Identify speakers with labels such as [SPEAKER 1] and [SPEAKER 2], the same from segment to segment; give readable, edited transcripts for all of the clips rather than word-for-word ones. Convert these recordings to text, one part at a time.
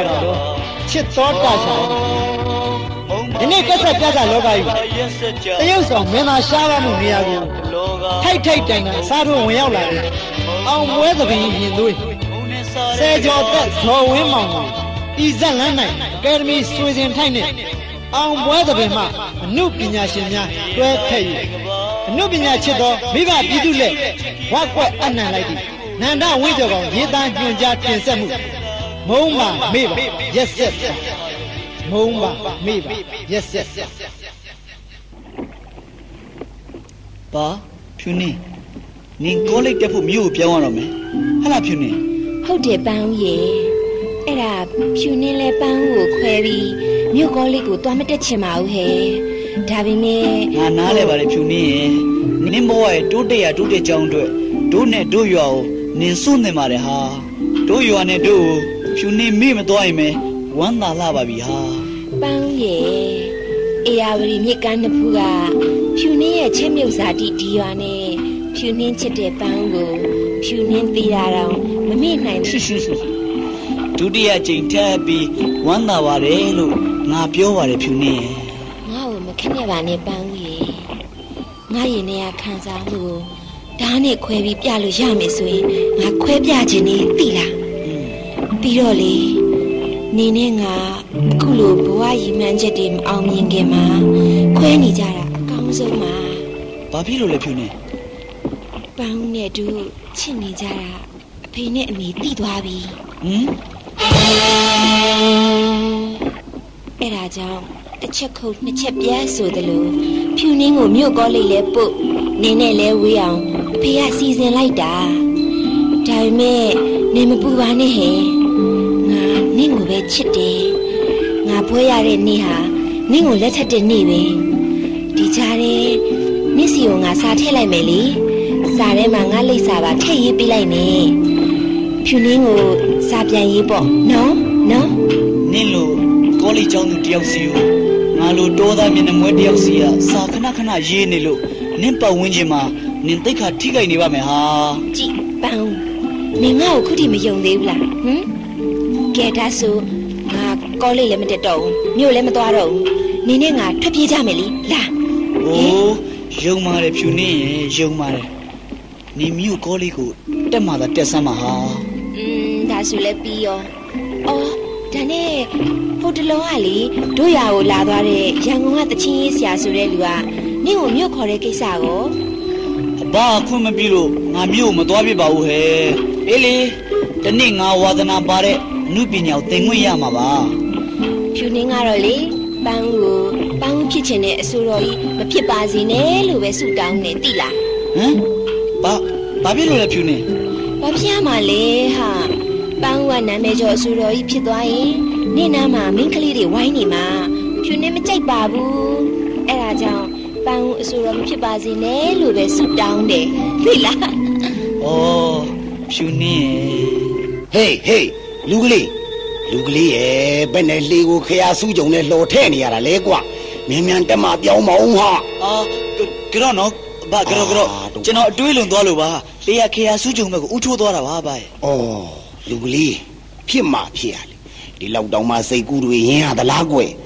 [SPEAKER 1] ပါတော့ချစ်တော်တာရှာဒီနေ့ကဆက်ပြသလောကကြီးတရုတ်ဆောင်မင်းသားရှားပါမှုနေရာကိုထိုက်ထိုက်တိုင်တိုင်အစားထိုးဝင်ရောက်လာတယ်အောင်ပွဲသဘင်ရင်သွေးဆယ်ကျော်သက်ဇော်ဝင်းမောင်ကိုဤဇက်လန်းနိုင်အကယ်ဒမီဆွေစဉ်ထိုက်နဲ့အောင်ပွဲသဘင်မှအနုပညာရှင်များတွဲဖက်၍အနုပညာချစ်သောမိဘပြည်သူလက်ဝက်ကွက်အနှံလိုက်သည့်နန္ဒဝိကျော်ကောင်ရေးသားညွှန်ကြားတင်ဆက်မှုမုံပါမေ့ပါရက်ဆက်မုံပါမေ့ပါရက်ဆက်
[SPEAKER 2] ပါဖြူနေနင်ကောလိပ်တက်ဖို့မြို့ကိုပြောင်းရတော့မယ်ဟလာဖြူနေ
[SPEAKER 3] ဟုတ်တယ်ပန်းဦးရေအဲ့ဒါဖြူနေလဲပန်းဦးကိုခွဲပြီးမြို့ကောလိပ်ကိုသွားမတက်ချင်ပါဘူးဟဲ့ဒါပေမဲ့
[SPEAKER 2] ငါနားလဲပါလေဖြူနေရဲ့နင်ဘဝရဲ့တိုးတက်ရတိုးတက်ကြောင်းအတွက်တို့နဲ့တို့ရွာကိုနင်စွန့်နေပါတယ်ဟာတို့ရွာနဲ့တို့ဖြူနေမိမသွားရင်မဲဝမ်းသာလာပါပြီဟာ
[SPEAKER 3] ပန်းဦးရေအေယာဝတီမြစ်ကမ်းနှစ်ဖူးကဖြူနေရဲ့ချက်မြုပ်စာတိဒီရွာနဲ့ဖြူနှင်းချစ်တဲ့ပန်းဦးကိုဖြူနှင်းသေးတာတော့မမေ့နိုင်ဘူး
[SPEAKER 2] ဒုတိယကြိမ်ထပ်ပြီးဝမ်းသာပါတယ်လို့ငါပြောပါတယ်ဖြူနေရဲ့
[SPEAKER 3] ငါ့ကိုမခက်နဲ့ပါနဲ့ပန်းဦးရေငါရင်ထဲကခံစားမှုကိုဓာတ်နဲ့ခွဲပြီးပြလို့ရမယ်ဆိုရင်ငါခွဲပြခြင်းနေသိလားပြီးတော့လေနေနဲ့ငါအခုလိုဘဝရည်မှန်းချက်တွေမအောင်မြင်ခင်မှာခွဲနေကြတာအကောင်းဆုံးပါ
[SPEAKER 2] ဘာဖြစ်လို့လဲဖြူနေ
[SPEAKER 3] ပန်းဦးနဲ့တူချစ်နေကြတာအဖေနဲ့အမေသိသွားပြီအဲ့ဒါကြောင့်တစ်ချက်ခုတ်နှစ်ချက်ပြတ်ဆိုသလိုဖြူနှင်းကိုမြို့ကောလိပ်လဲပုတ်နင်းနဲ့လဲဝေးအောင်အဖေကစီစဉ်လိုက်တာဒါပေမဲ့နေမပူပါနဲ့ဟဲ့ငါနင့်ကိုပဲချစ်တယ်ငါဖွဲရတဲ့နေ့ဟာနင့်ကိုလက်ထပ်တဲ့နေ့ပဲဒီကြားထဲနင့်စီကိုငါစာထည့်လိုက်မယ်လေစာထဲမှာငါလိပ်စာပါထည့်ရေးပေးလိုက်မယ်ဖြူနှင်းကိုစာပြန်ရေးပေါ့နော်
[SPEAKER 2] နင့်လိုကောလိပ်ကျောင်းသူတယောက်စီကိုငါလိုတောသားမျက်နှာမွဲတယောက်စီကစာခဏခဏရေးနေလို့နင့်ပတ်ဝန်းကျင်မှာနင်သိက္ခာထိခိုက်နေပါမယ်ဟာ
[SPEAKER 3] ကြည့်ပန်းနင်ငါ့ကိုခုထိမယုံသေးဘူးလားကဲဒါဆိုငါကောလိပ်လည်းမတက်တော့ဘူးမြို့လည်းမသွားတော့ဘူးနင်နဲ့ငါထွက်ပြေးကြမယ်လေလာ
[SPEAKER 2] အိုးယုံပါတယ်ဖြူနေရင်ယုံပါတယ်နင်မြို့ကောလိပ်ကိုတက်မှသာတက်ဆမ်းပါဟာ
[SPEAKER 3] ဒါဆိုလည်းပြီးရောအော်ဒါနဲ့ဟိုတလုံးကလေတို့ရွာကိုလာသွားတဲ့ရန်ကုန်ကတချင်းရေးဆရာဆိုတဲ့လူကနင့်ကိုမြို့ခေါ်တဲ့ကိစ္စကို
[SPEAKER 2] အဘခွင့်မပြုလို့ငါမြို့မသွားပြပါဘူးဟဲ့အေးလေတနေ့ငါဝါသနာပါတဲ့အမှုပညာကိုသင်ခွင့်ရမှာပါ
[SPEAKER 3] ဖြူနှင်းကတော့လေပန်းဦးဖြစ်ချင်တဲ့အဆိုတော်ကြီးမဖြစ်ပါစေနဲ့လို့ပဲဆုတောင်းနေတိလား
[SPEAKER 2] ဘာဖြစ်လို့လဲဖြူနှင်း
[SPEAKER 3] ဘာဖြစ်ရမှာလဲဟာပန်းဦးကနာမည်ကျော်အဆိုတော်ကြီးဖြစ်သွားရင်နေ့နာမှာမင်းကလေးတွေဝိုင်းနေမှာဖြူနှင်းမကြိုက်ပါဘူးအဲ့ဒါကြောင့်ပန်းဦးအဆိုတော်မဖြစ်ပါစေနဲ့လို့ပဲဆုတောင်းတယ်သိလား
[SPEAKER 2] ဩဖြူနှင်း
[SPEAKER 4] ဟေးလူကလေးရဲ့ဘယ်နဲ့လှေကိုခရဆူးကြုံနဲ့လှော်ထဲ့နေရတာလဲကွာမြန်တက်မှပြောင်းမအောင်ဟာ
[SPEAKER 2] ကတော့နော်ဘာကတော့ကျွန်တော်အတွေးလွန်သွားလို့ပါလေရခရဆူးကြုံဘက်ကိုဥချိုးသွားတာပါဗျ
[SPEAKER 4] ဩလူကလေးဖြစ်မှဖြစ်ရလေဒီလောက်တောင်မှစိတ်ကူးတွေရင်းရသလားကွယ်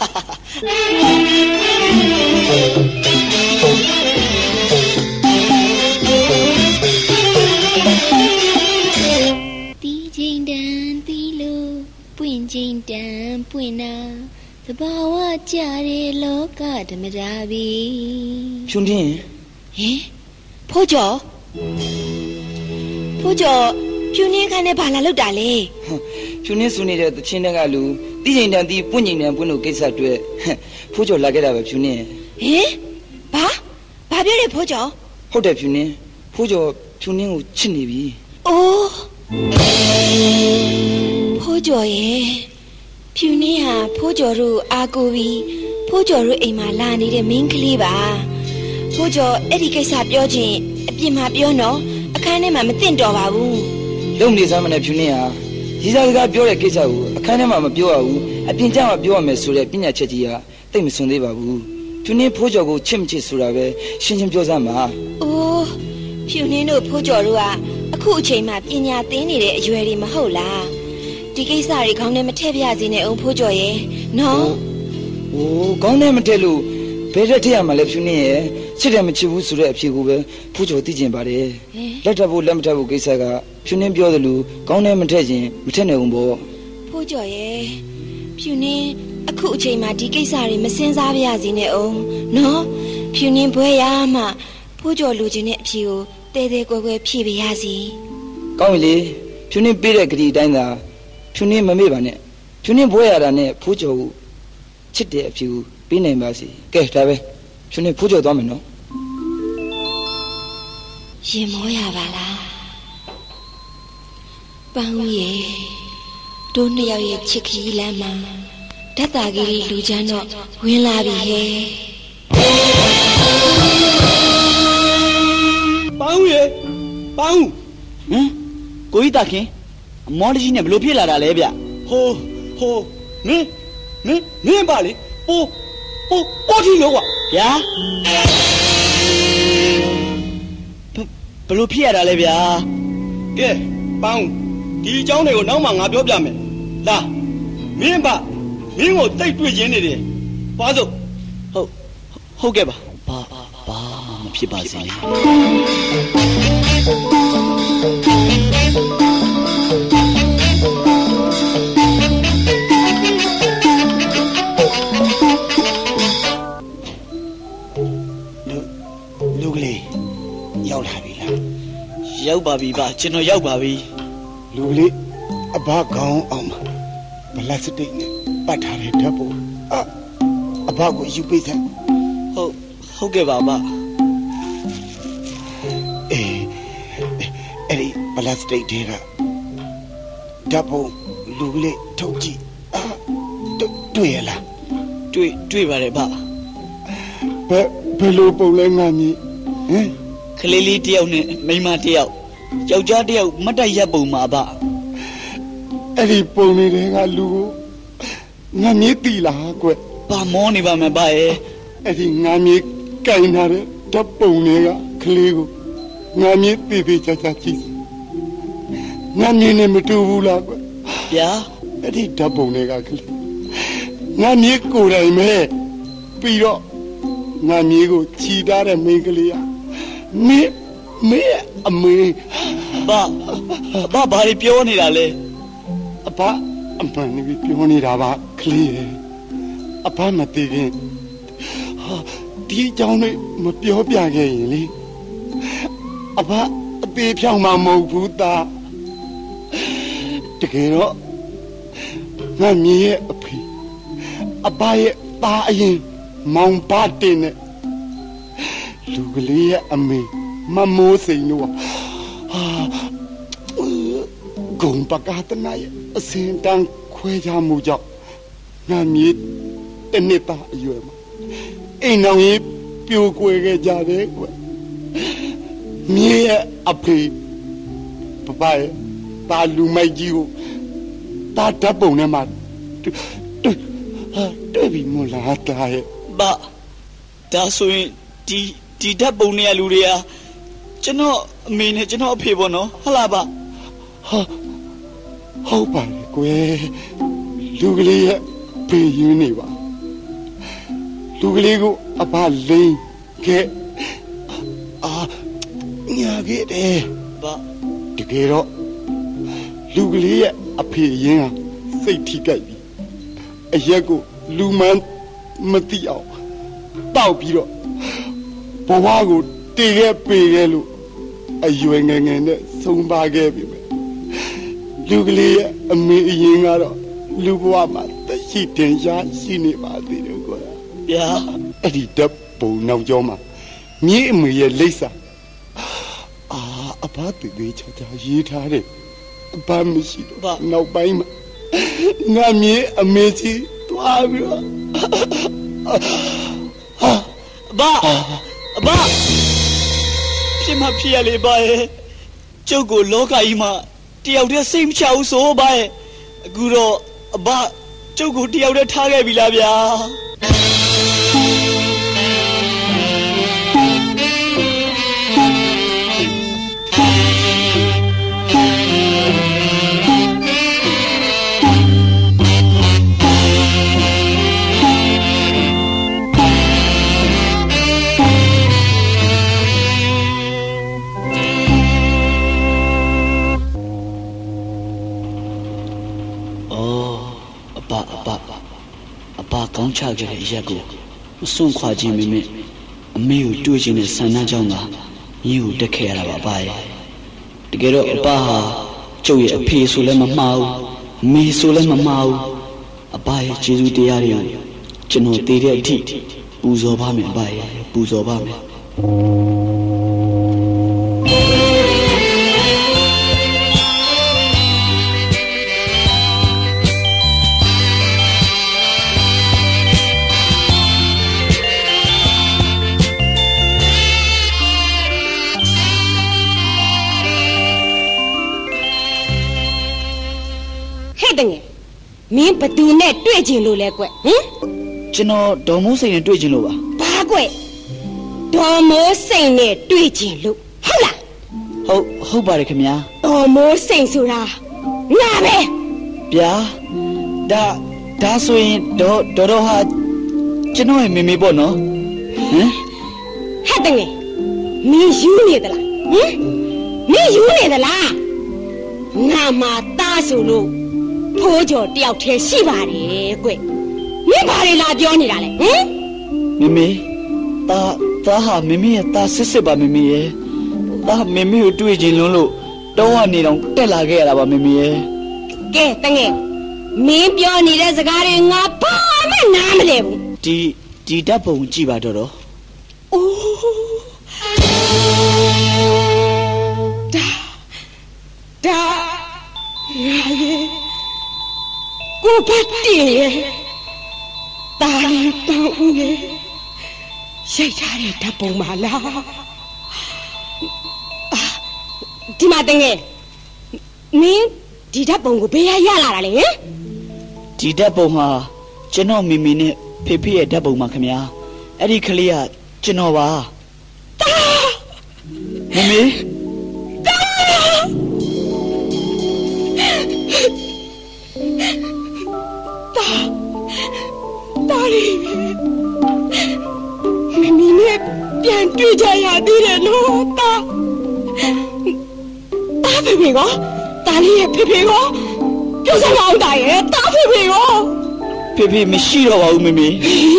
[SPEAKER 3] တီးချင်းတန်တီးလို့ပွင့်ချင်းတန်ပွင့်နာသဘာဝကြတဲ့လောကဓမ္မတာပြီ
[SPEAKER 2] ဖြူနှင်း
[SPEAKER 3] ဖိုးကျော်ဖြူနှင်းခန်းနဲ့ဘာလာလောက်တာလဲ
[SPEAKER 2] ဖြူနှင်းစုနေတဲ့တချင်းတဲ့ကလူတီးချိန်တန်တီးပွင့်ချိန်တန်ပွင့်လို့ကိစ္စတွေ့ဖိုးကျော်လာခဲ့တာပဲဖြူနှင်း
[SPEAKER 3] ဘာပြောလဲဖိုးကျော်
[SPEAKER 2] ဟုတ်တယ်ဖြူနှင်းဖိုးကျော်ဖြူနှင်းကိုချစ်နေပြီ
[SPEAKER 3] အိုးဖိုးကျော်ရဲ့ဖြူနှင်းဟာဖိုးကျော်တို့အာကိုပြီးဖိုးကျော်တို့အိမ်မှာလာနေတဲ့မင်းကလေးပါဖိုးကျော်အဲ့ဒီကိစ္စပြောချင်းအပြင်မှာပြောနော်အခန်းထဲမှာမသင့်တော်ပါဘူး
[SPEAKER 2] လုံနေစမ်းမနဲ့ဖြူနှင်းဟာရီးစားစကားပြောတဲ့ကိစ္စကိုအခန်းထဲမှာမပြောရဘူးအပြင်ကျမှပြောရမယ်ဆိုတဲ့ပညာချက်ကြီးကတိတ်မစွန်သေးပါဘူးဖြူနှင်းဖိုးကျော်ကိုချစ်မချစ်ဆိုတာပဲရှင်းပြောစမ်းပါ
[SPEAKER 3] အိုးဖြူနှင်းတို့ဖိုးကျော်တို့ကအခုအချိန်မှပညာသင်နေတဲ့အရွယ်တွေမဟုတ်လားဒီကိစ္စတွေခေါင်းထဲမထည့်ပြစီနဲ့အောင်ဖိုးကျော်ရဲ့နော်
[SPEAKER 2] ဟိုခေါင်းထဲမထည့်လို့ဘယ်ရက်ထည့်ရမှာလဲဖြူနေရဲ့ချစ်တယ်မချစ်ဘူးဆိုတဲ့အဖြေကိုပဲဖိုးကျော်သိကျင်ပါတယ်လက်ထပ်ဖို့လက်မထပ်ဖို့ကိစ္စကဖြူနေပြောသလိုခေါင်းထဲမထည့်ခြင်းမထည့်နိုင်ဘူးပေါ့
[SPEAKER 3] ဖိုးကျော်ရဲ့ဖြူနေအခုအချိန်မှာဒီကိစ္စတွေမစင်စားပြစီနဲ့အောင်နော်ဖြူနေဘွဲရမှဖိုးကျော်လူချင်းတဲ့အဖြေကိုတဲတဲကွယ်ကွယ်ဖြေပြရစီ
[SPEAKER 2] ကောင်းပြီလေဖြူနေပေးတဲ့ဂရီအတိုင်းသာဖြူနေမမေ့ပါနဲ့ဖြူနေဘွဲရတာနဲ့ဖိုးကျော်ကိုချစ်တဲ့အဖြေကိုပေးနိုင်ပါစေကဲဒါပဲဖြူနေဖိုးကျော်သွားမယ်နော်
[SPEAKER 3] ရင်မောရပါလားပန်းဦးရဲ့တို့နှစ်ယောက်ရဲ့ချစ်ခရီးလမ်းမှာဓာတ်တာကြီးလူချမ်းတော့ဝင်လာပြီဟဲ့
[SPEAKER 2] ပန်းဦးရဲ့ပန်းဦးကိုကြီးတာခင်အမောတကြီးနဲ့ဘလို့ဖြစ်လာတာလဲဗျ
[SPEAKER 5] ဟိုမင်းပါလေပိုးထီလို့ကွာ
[SPEAKER 2] ဗျာဘလို့ဖြစ်ရတာလဲဗျာ
[SPEAKER 5] ကဲပန်းဦးဒီအကြောင်းတွေကိုနောက်မှငါပြောပြမယ်လာမင်းကိုတိတ်တွေ့ခြင်းနေတယ်ပါစို့
[SPEAKER 2] ဟုတ်ကဲ့ပါဘာမဖြစ်ပါစေနဲ့
[SPEAKER 4] လူကလေးရောက်လာပြီလား
[SPEAKER 2] ရောက်ပါပြီပါကျွန်တော်ရောက်ပါပြီ
[SPEAKER 4] လူကလေးအဘကောင်းအောင်ပါဘလက်စတိတ်နဲ့ပတ်ထားတဲ့ဓာတ်ပုံအဘကိုယူပေးစမ်း
[SPEAKER 2] ဟုတ်ကဲ့ပါဗျ
[SPEAKER 4] အဲ့ဒီပလတ်စတစ်တွေကဓာတ်ပုံလူကလေးထုတ်ကြည့်တွေ့ရလား
[SPEAKER 2] တွေ့ပါတယ်ဗျ
[SPEAKER 4] ဘယ်လိုပုံလဲငါမြည်
[SPEAKER 2] ကလေးလေးတယောက်နဲ့မိန်းမတယောက်ယောက်ျားတယောက်မတ်တက်ရက်ပုံမှာဗျ
[SPEAKER 4] အဲ့ဒီပုံတွေကလူကိုငါမြည်တီလားကွ
[SPEAKER 2] ဘာမောနေပါမယ်ဗျရဲ့
[SPEAKER 4] အဲ့ဒီငါမြည်ကင်ထားတဲ့ဓာတ်ပုံတွေကကလေးကိုငါမြည်တေးချာကြည့်ငါမြည်နေမတူဘူးလားကွ
[SPEAKER 2] ဗျာ
[SPEAKER 4] အဲ့ဒီဓာတ်ပုံတွေကကလေးငါမြည်ကိုယ်တိုင်ပဲပြီးတော့ငါမြည်ကိုခြိထားတဲ့မိန်းကလေးကမေအမေ
[SPEAKER 2] ဘာတွေပြောနေတာလဲ
[SPEAKER 4] အမှန်နေပြီပြောနေတာပါကလေးအဖမသိခင်ဒီအကြောင်းလေးမပြောပြခဲ့ရင်လေအသေးဖြောင်းမှမဟုတ်ဘူးသားတကယ်တော့ငါမြည်ရဲ့အဖေအဘရဲ့သားအရင်မောင်ပါတင်နဲ့လူကလေးရဲ့အမေမမိုးစိန်တို့ဂုံပကာတနာရဲ့အစင်တန်းခွဲခြားမှုကြောင့်ငါမြည်တနှစ်သားအရွယ်မှာအိမ်တော်ကြီးပြိုကွယ်ခဲ့ကြတယ်ကွမြည်ရဲ့အဖေပပရဲ့တာလူမိုက်ကြီးကိုတာဓာတ်ပုံထဲမှာတွေ့ပြီမလားတာရဲ့
[SPEAKER 2] ဘာဒါဆိုရင်ဒီဓာတ်ပုံတွေကလူတွေကကျွန်တော်အမေနဲ့ကျွန်တော်အဖေပေါ့နော်ဟုတ်လားဗျ
[SPEAKER 4] ဟုတ်ပါလေကွယ်လူကလေးရဲ့ဖေးရင်းနေပါလူကလေးကိုအဘလိန်ခဲ့ညာခဲ့တယ်
[SPEAKER 2] ဘာ
[SPEAKER 4] တကယ်တော့လူကလေးရဲ့အဖေရင်းဟာစိတ်ထိကြိုက်ပြီအရက်ကိုလူမှန်းမသိအောင်တောက်ပြီးတော့ဘဝကိုတည်ခဲ့ပေခဲ့လို့အရွယ်ငယ်ငယ်နဲ့ဆုံးပါခဲ့ပြီပဲလူကလေးရဲ့အမေအရင်ကတော့လူဘဝမှာတရှိတင်ရှားရှိနေပါသေးတယ်ကွာ
[SPEAKER 2] ဗျာ
[SPEAKER 4] အဲ့ဒီတပ်ပုံနောက်ကျောမှာမြေအမေရဲ့လိပ်စာအဘသေးချာချာရေးထားတယ်အဘမရှိတော့နောက်ပိုင်းမှာငါမြေအမေကြီးတွားပြီးတော့
[SPEAKER 2] အဘဖြစ်မဖြစ်ရလေပါရဲ့ကျုပ်ကိုလောကကြီးမှာတယောက်တည်းစိတ်မချဘူးဆိုပါရဲ့အခုတော့အဘကျုပ်ကိုတယောက်တည်းထားခဲ့ပြီလားဗျာ爸刚查着一下过，送快件妹妹，没有对劲的三那张嘛，你有得开了爸耶？这个爸就也配说了妈没说了妈，爸也接住第二样，只能第二天不做爸没爸耶，不做爸没。
[SPEAKER 3] မင်းဘသူနဲ့တွေ့ကျင်လို့လဲကွ
[SPEAKER 2] ကျွန်တော်ဒေါ်မိုးစိန်နဲ့တွေ့ကျင်လို့ပါ
[SPEAKER 3] ဘာကွဒေါ်မိုးစိန်နဲ့တွေ့ကျင်လို့ဟုတ်လား
[SPEAKER 2] ဟုတ်ပါတယ်ခင်ဗျာ
[SPEAKER 3] ဒေါ်မိုးစိန်ဆိုတာငါပဲ
[SPEAKER 2] ဗျာဒါဆိုရင်ဒေါ်ဟာကျွန်တော်ရဲ့မေမေပေါ့နော်
[SPEAKER 3] ဟဲ့တငယ်မင်းယူနေသလားမင်းယူနေသလားငါမှတားဆိုလို့ဖိုးကျော်တယောက်တည်းရှိပါတယ်ကွမင်းဘာတွေလာပြောနေတာလဲ
[SPEAKER 2] မေမေတာဟာမေမေရဲ့တာစစ်ပါမေမေရဲ့တာမေမေကိုတွေ့ချင်လို့တောင်းကနေတော့တက်လာခဲ့ရတာပါမေမေရဲ့
[SPEAKER 3] ကဲတငယ်မင်းပြောနေတဲ့စကားတွေငါဘာမှနားမလဲဘူး
[SPEAKER 2] ဒီဓာတ်ပုံကြည့်ပါတော့
[SPEAKER 3] အိုးဒါငါရဲ့ကိုပတ်တည်ရဲ့တာလီတောင်းဦးရဲ့ရိုက်ထားတဲ့ဓာတ်ပုံပါလားဒီမှာတငယ်မင်းဒီဓာတ်ပုံကိုဘယ်ရလာတာလဲ
[SPEAKER 2] ဒီဓာတ်ပုံဟာကျွန်တော်မိမိနဲ့ဖေရဲ့ဓာတ်ပုံပါခင်ဗျာအဲ့ဒီကလေးကကျွန်တော်ပါမမေ
[SPEAKER 3] တာလီမမီနဲ့ပြန်တွေ့ကြရသေးတယ်နော်တာဖေကောတာလီရဲ့ဖေကောပြောစမ်းအောင်တာရဲ့တာဖေကော
[SPEAKER 2] ဖေမရှိတော့ပါဘူးမမေ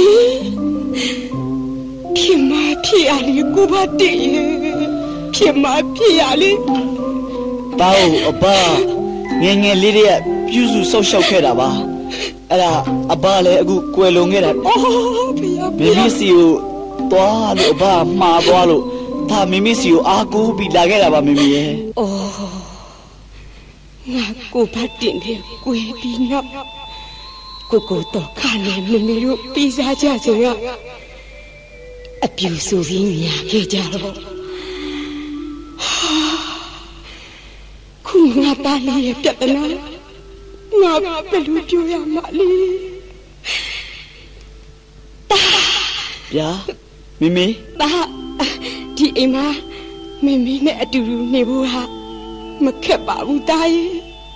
[SPEAKER 3] ဖြစ်မဖြစ်ရလေကိုပါတည်ရဲ့ဖြစ်မဖြစ်ရလေ
[SPEAKER 2] ပါဦးအဘငယ်လေးတွေကပြုစုဆောက်ရှောက်ခဲ့တာပါအဲ့ဒါအဘလည်းအခုကွယ်လွန်ခဲ့တာ
[SPEAKER 3] အော်ဖေ
[SPEAKER 2] မိမိစီကိုသွားလို့အဘမှားသွားလို့ဒါမိမိစီကိုအားကိုးပြီးလာခဲ့တာပါမိမိရဲ့
[SPEAKER 3] အော်ငါကိုဖတ်တင်တယ်ကွယ်ပြီးနောက်ကိုတော့ခါနေမိမိတို့ပြီးစားကြစရာအပြူဆိုပြီးညာခဲ့ကြတော့ခုငါသားလေးရဲ့ပြဿနာငါဘယ်လိုပြောရမှာလဲတာ
[SPEAKER 2] ဗျာမမေ
[SPEAKER 3] တာဒီအိမ်မှာမမေနဲ့အတူတူနေဖို့ဟာမခက်ပါဘူးတာရဲ့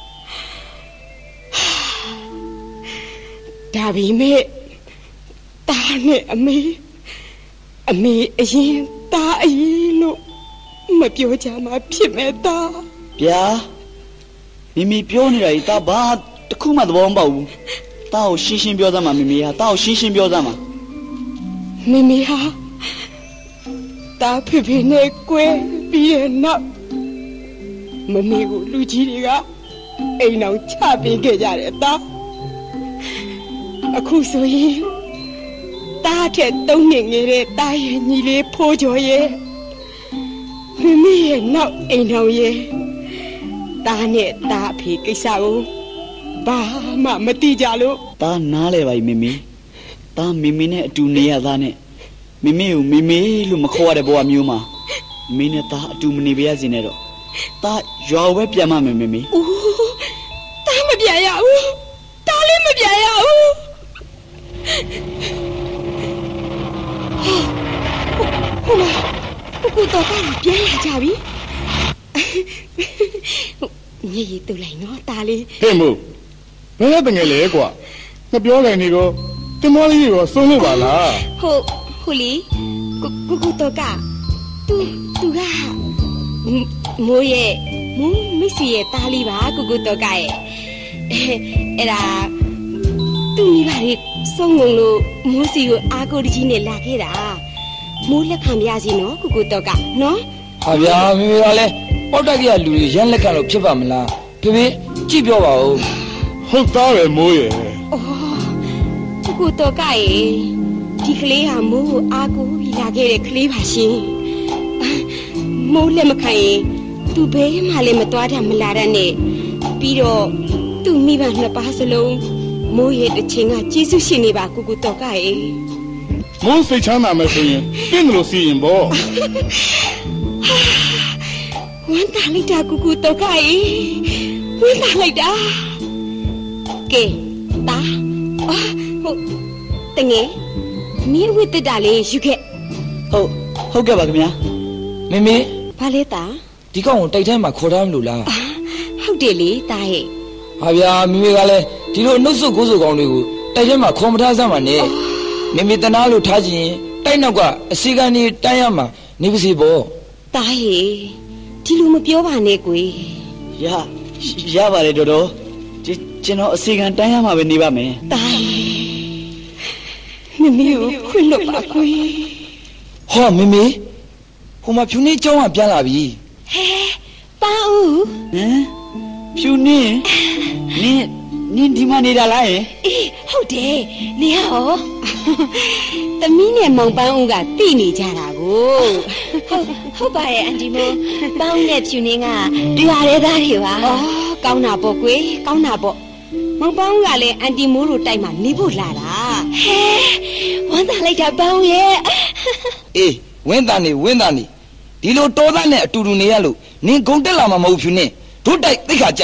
[SPEAKER 3] ဒါပေမဲ့တာနဲ့အမေအရင်တာအရင်လို့မပြောကြမှာဖြစ်မဲ့တာ
[SPEAKER 2] ဗျာမိပြောနေတာကြီးတာဘာတခုမှသဘောမပေါက်ဘူးတာကိုရှင်းပြောစမ်းပါမိဟာတာကိုရှင်းပြောစမ်းပါ
[SPEAKER 3] မိဟာတာဖေနဲ့ကွဲပြီးတဲ့နောက်မမေကိုလူကြီးတွေကအိမ်အောင်ချပေးခဲ့ကြတယ်တာအခုဆိုရင်တာထက်3နှစ်ငယ်တဲ့တာရဲ့ညီလေးဖိုးကျော်ရဲ့မမေရဲ့နောက်အိမ်အောင်ရဲ့တာနဲ့တာဖေကိစ္စကိုဘာမှမသိကြလို့
[SPEAKER 2] တာနားလဲပါမမေတာမမေနဲ့အတူနေရသားနဲ့မမေကိုမမေလို့မခေါ်ရတဲ့ဘဝမျိုးမှာမင်းနဲ့တာအတူမနေပါရစေနဲ့တော့တာရွာဝဲပြန်မှမယ်မမေ
[SPEAKER 3] အိုးတာမပြန်ရဘူးတာလည်းမပြန်ရဘူးဟုတ်လားကိုတော့ပြန်ရကြပြီညီတူလိုက်နော်တာလေး
[SPEAKER 4] ဟဲ့မို့ဘယ်တငယ်လဲကွာငါပြောလိုက်နေတော့တင်မောလေးရောဆုံးလို့ပါလား
[SPEAKER 3] ဟုတ်လီကိုတော့ကသူကမိုးရဲ့မစ္စရဲ့တာလေးပါကိုတော့ကရဲ့အဲ့ဒါသူမိဘတွေစုံငုံလို့မိုးစီကိုအားကိုတကြီးနဲ့လာခဲ့တာမိုးလက်ခံပြစီနော်ကိုတော့ကနော်
[SPEAKER 6] ဟာဗျာမိမိကလည်းပေါက်တက်ကရလူတွေရမ်းလက်ခံလို့ဖြစ်ပါမလားဖေဖေကြည့်ပြောပါဦး
[SPEAKER 4] ဟုတ်သားပဲမိုးရဲ့
[SPEAKER 3] အော်ကိုတော့ကရေဒီကလေးဟာမိုးကိုအားကိုပြီးလာခဲ့တဲ့ကလေးပါရှင်မိုးလက်မခံရင်သူဘဲမှလည်းမသွားတာမလာတတ်နဲ့ပြီးတော့သူ့မိဘနှစ်ပါးစလုံးမိုးရဲ့တခြင်းကကျေးဇူးရှင်နေပါကိုတော့ကရေ
[SPEAKER 4] မိုးစိတ်ချမ်းသာမယ်ဆိုရင်ပြင်းလို့စီရင်ပေါ့
[SPEAKER 3] ဝမ်းသာလိုက်တာကိုတော့ကရေဝမ်းသာလိုက်တာကဲတာဟုတ်တငယ်မင်းဝိတ္တတာလေးယူခဲ့
[SPEAKER 2] ဟုတ်ကဲ့ပါခင်ဗျာ
[SPEAKER 6] မမေ
[SPEAKER 3] ဘာလဲတာ
[SPEAKER 6] ဒီကောင်ကိုတိုက်ထဲမှာခေါ်ထားမလို့လား
[SPEAKER 3] ဟုတ်တယ်လေတာရဲ့
[SPEAKER 6] ဟာဗျာမမေကလည်းဒီလိုနှုတ်ဆုတ်ကိုးဆုတ်ကောင်တွေကိုတိုက်ထဲမှာခေါ်မထားစမ်းပါနဲ့မမေတနာလို့ထားချင်တိုက်နောက်ကအစီကန်ကြီးတန်းရမှာနေပါစေပေါ့
[SPEAKER 3] တာရဲ့ဒီလိုမပြောပါနဲ့ကွယ်
[SPEAKER 2] ရပါတယ်တော်ကျွန်တော်အစီကန်တန်းရမှာပဲနေပါမယ်
[SPEAKER 3] တာရဲ့မမေကိုခွင့်လွတ်ပါကွယ်
[SPEAKER 6] ဟောမမေဟိုမှာဖြူနေကျောင်းကပြန်လာပြီ
[SPEAKER 3] ဟဲပါဦး
[SPEAKER 2] ဖြူနေနင်းဒီမှာနေတာလား
[SPEAKER 3] အေးဟုတ်တယ်နေဟောသမီးနဲ့မောင်ပန်းဦးကတိနေကြတာကိုဟုတ်ပါရဲ့အန်တီမိုးပန်းဦးနဲ့ဖြူနေကတရားရဲသားတွေပါကောင်းတာပေါ့ကွယ်ကောင်းတာပေါ့မောင်ပန်းဦးကလည်းအန်တီမိုးတို့တိုက်မှာနေဖို့လာတာဟဲဝမ်းသာလိုက်တာပန်းဦးရဲ့
[SPEAKER 6] အေးဝင်းသားနေဒီလိုတော်သားနဲ့အတူတူနေရလို့နင်ဂုံတက်လာမှာမဟုတ်ဖြူနေတို့တိုက်သိခါကြ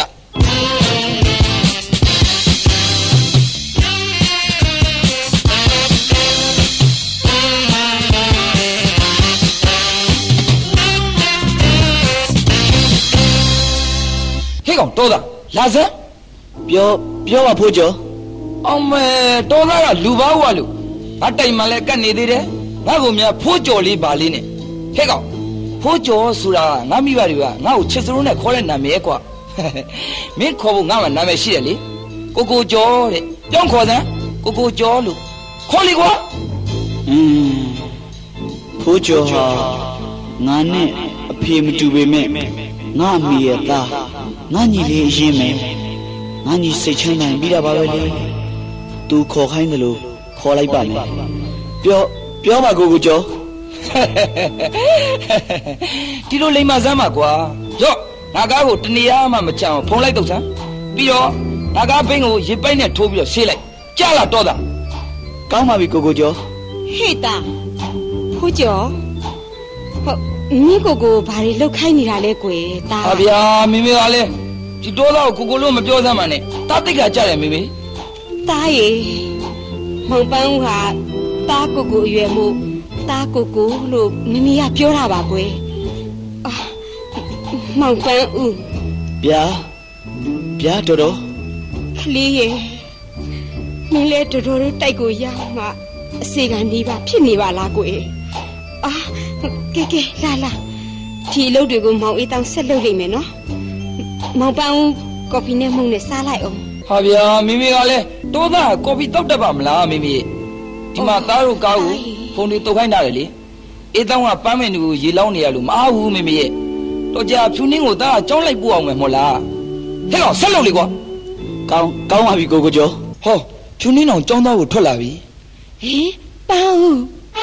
[SPEAKER 6] ဟေးကောင်တော်သားလာစမ်း
[SPEAKER 2] ပြောပါဖိုးကျော်
[SPEAKER 6] အောင်မဲတော်သားကလူပါဝါလို့ငါတိုင်မှလည်းကတ်နေသေးတယ်ငါ့ကိုများဖိုးကျော်လေးပါလေးနဲ့ဟဲ့ကောင်ဖိုးကျော်ဆိုတာငါမိဘတွေကငါ့ကိုချစ်စရုံးနဲ့ခေါ်တဲ့နာမည်ကွာမင်းခေါ်ဖို့ငါမှနာမည်ရှိတယ်လေကိုကျော်တဲ့ပြောင်းခေါ်စမ်းကိုကျော်လို့ခေါ်လေကွာ
[SPEAKER 2] ဖိုးကျော်ဟာငါနဲ့အဖေမတူပေမဲ့ငါမိရဲ့သားငါညီလေးအရင်မယ်ငါညီစိတ်ချမ်းသာပြီးတာပါပဲလေသူခေါ်ခိုင်းတယ်လို့ခေါ်လိုက်ပါမယ်ပြောပါကိုကျော်
[SPEAKER 6] ဒီလိုလိမ္မာစမ်းပါကွာရော့ငါကားကိုတနေရာမှမချအောင်ဖုံးလိုက်တော့စမ်းပြီးတော့ငါကားဘိန်းကိုရေပိုက်နဲ့ထိုးပြီးတော့ဆေးလိုက်ကြလာတော့တာ
[SPEAKER 2] ကောင်းပါပြီကိုကျော်
[SPEAKER 3] ဟေ့တာဖိုးကျော်ဟုတ်မင်းကိုဘာတွေလောက်ခိုင်းနေတာလဲကွယ်တာ
[SPEAKER 6] ဟာဗျာမိမေကလည်းဒီတော့တော့ကိုလို့မပြောစမ်းပါနဲ့တားတိတ်ကကြတယ်မိမေ
[SPEAKER 3] တားရေမောင်ပန်းဟာတားကိုအရွယ်မို့တားကိုလို့မမီကပြောတာပါကွယ်မောင်ပန်းဦး
[SPEAKER 2] ဗျာတော်
[SPEAKER 3] ကလေးရေမင်းလဲတော်တို့တိုက်ကိုရမှအစီကံဒီပါဖြစ်နေပါလားကွယ်ကဲလာဒီအလုပ်တွေကိုမောင်အေးတောင်ဆက်လုပ်နေမယ်နော်မောင်ပန်းဦးကော်ဖီနဲ့မှုန့်နဲ့စားလိုက်အောင်
[SPEAKER 6] ဟာဗျာမိမိကလည်းတိုးသားကော်ဖီတောက်တတ်ပါမလားမိမိဒီမှာသားတို့ကားကိုဖုန်တွေတုတ်ခိုင်းတာလေအေးတောင်ကပန်းမင်တွေကိုရေလောင်းနေရလို့မအားဘူးမိမိရဲ့တော့ကြာဖြူနှင်းကိုသားကကြောင်းလိုက်ပို့အောင်မယ်မဟုတ်လားဟဲ့ကောင်ဆက်လုပ်လေကွာ
[SPEAKER 2] ကောင်းပါပြီကိုကျော်
[SPEAKER 6] ဟောဖြူနှင်းအောင်ကြောင်းသားကိုထွက်လာပြီ
[SPEAKER 3] ဟင်ပန်းဦး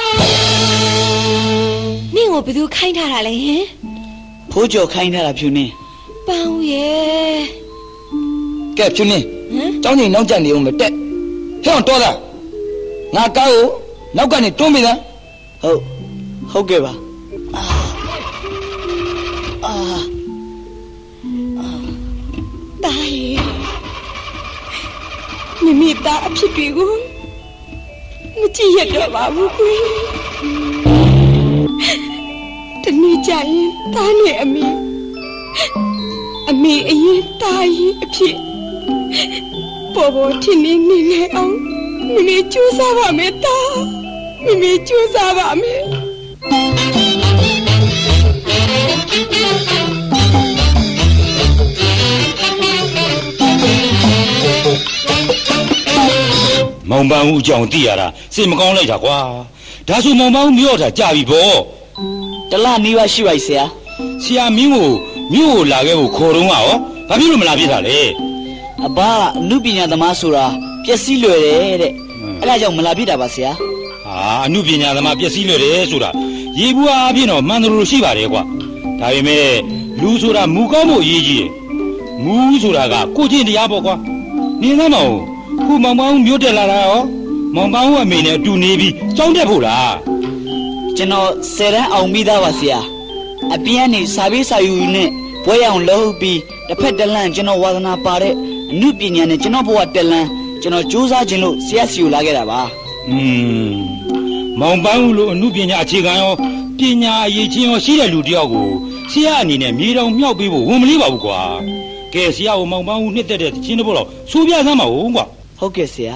[SPEAKER 3] နင့်ကိုဘယ်သူခိုင်းထားတာလဲဟင်
[SPEAKER 2] ဖိုးကျော်ခိုင်းထားတာဖြူနှင်း
[SPEAKER 3] ပန်းဦးရဲ့
[SPEAKER 6] ကဲဖြူနှင်းကြောင်းကြီးနောက်ကျနေအောင်မတက်ဟဲ့အောင်တော်သားငါကားကိုနောက်ကနေတွန်းမိသား
[SPEAKER 2] ဟုတ်ကဲ့ပါ
[SPEAKER 3] တားမိမိသားအဖြစ်တွေကိုမကြည့်ရတော့ပါဘူးကွယ်တနေ့ကျရင်သားနဲ့အမေအရင်သားရင်အဖြစ်ပေါ်ထင်းနေအောင်မိကြိုးစားပါမယ်သားမိကြိုးစားပါမယ်
[SPEAKER 7] မောင်ပန်းဦးအကြောင်းသိရတာစိတ်မကောင်းလိုက်တာကွာဒါဆိုမောင်ပန်းဦးမြို့တာကြာပြီပေါ့
[SPEAKER 2] တလနီးပါးရှိပါဆရာ
[SPEAKER 7] ဆရာမင်းကိုမြို့ကိုလာခဲ့ဖို့ခေါ်တော့ကရောဘာဖြစ်လို့မလာဖြစ်တာလဲ
[SPEAKER 2] အဘအနုပညာသမားဆိုတာပျက်စီးလွယ်တယ်တဲ့အဲ့ဒါကြောင့်မလာဖြစ်တာပါဆရာ
[SPEAKER 7] ဟာအနုပညာသမားပျက်စီးလွယ်တယ်ဆိုတာရေဘူးအားဖြင့်တော့မှန်တယ်လို့ရှိပါတယ်ကွာဒါပေမဲ့လူဆိုတာမူကောင်းဖို့အရေးကြီးတယ်မူဆိုတာကကိုချင်းတရားပေါ့ကွာနေသားမအောင်ခုမောင်ပန်းဦးမြို့တက်လာတာရောမောင်ပန်းဦးအမေနဲ့အတူနေပြီးကြောင်းတက်ဖို့လား
[SPEAKER 2] ကျွန်တော်10တန်းအောင်ပြီးသားပါဆရာအပြင်ကနေစာပေးစာယူနဲ့ပွဲရအောင်လုပ်ပြီးတစ်ဖက်တစ်လန့်ကျွန်တော်ဝါသနာပါတဲ့အနုပညာနဲ့ကျွန်တော်ဘဝတက်လန်းကျွန်တော်စူးစမ်းခြင်းလို့ဆရာစီကိုလာခဲ့တာပါ
[SPEAKER 7] မောင်ပန်းဦးလိုအနုပညာအခြေခံရောပညာအရေးချင်းရောရှိတဲ့လူတယောက်ကိုဆရာအနေနဲ့မြေတောင်မြောက်ပေးဖို့ဝန်မလေးပါဘူးကွာကဲဆရာကိုမောင်ပန်းဦးနှစ်သက်တဲ့ချင်းတစ်ပုတ်တော့ဆိုပြစမ်းပါဦးကွာ
[SPEAKER 2] ဟုတ်ကဲ့ဆရာ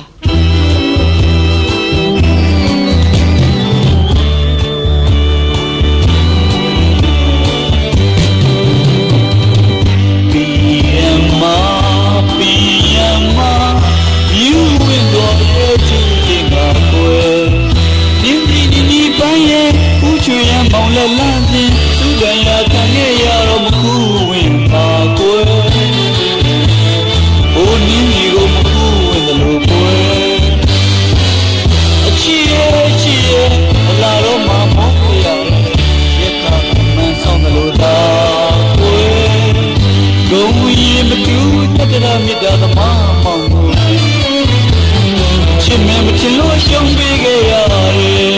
[SPEAKER 8] မောင်လက်လန်းပြင်သူ့ကံရခံရရတော့မကူဝင်ပါကွယ်ဘိုးနင်းကြီးကိုမကူဝင်သလိုကွယ်အချီရဲ့အလာတော့မမောင်းရရက်ကမှန်ဆောင်သလိုသာကွယ်ဂုံရင်မတူတတရမြတ်တာသမားမောင်ကိုချစ်မဲမချစ်လို့ရှုံးပေးခဲ့ရတယ်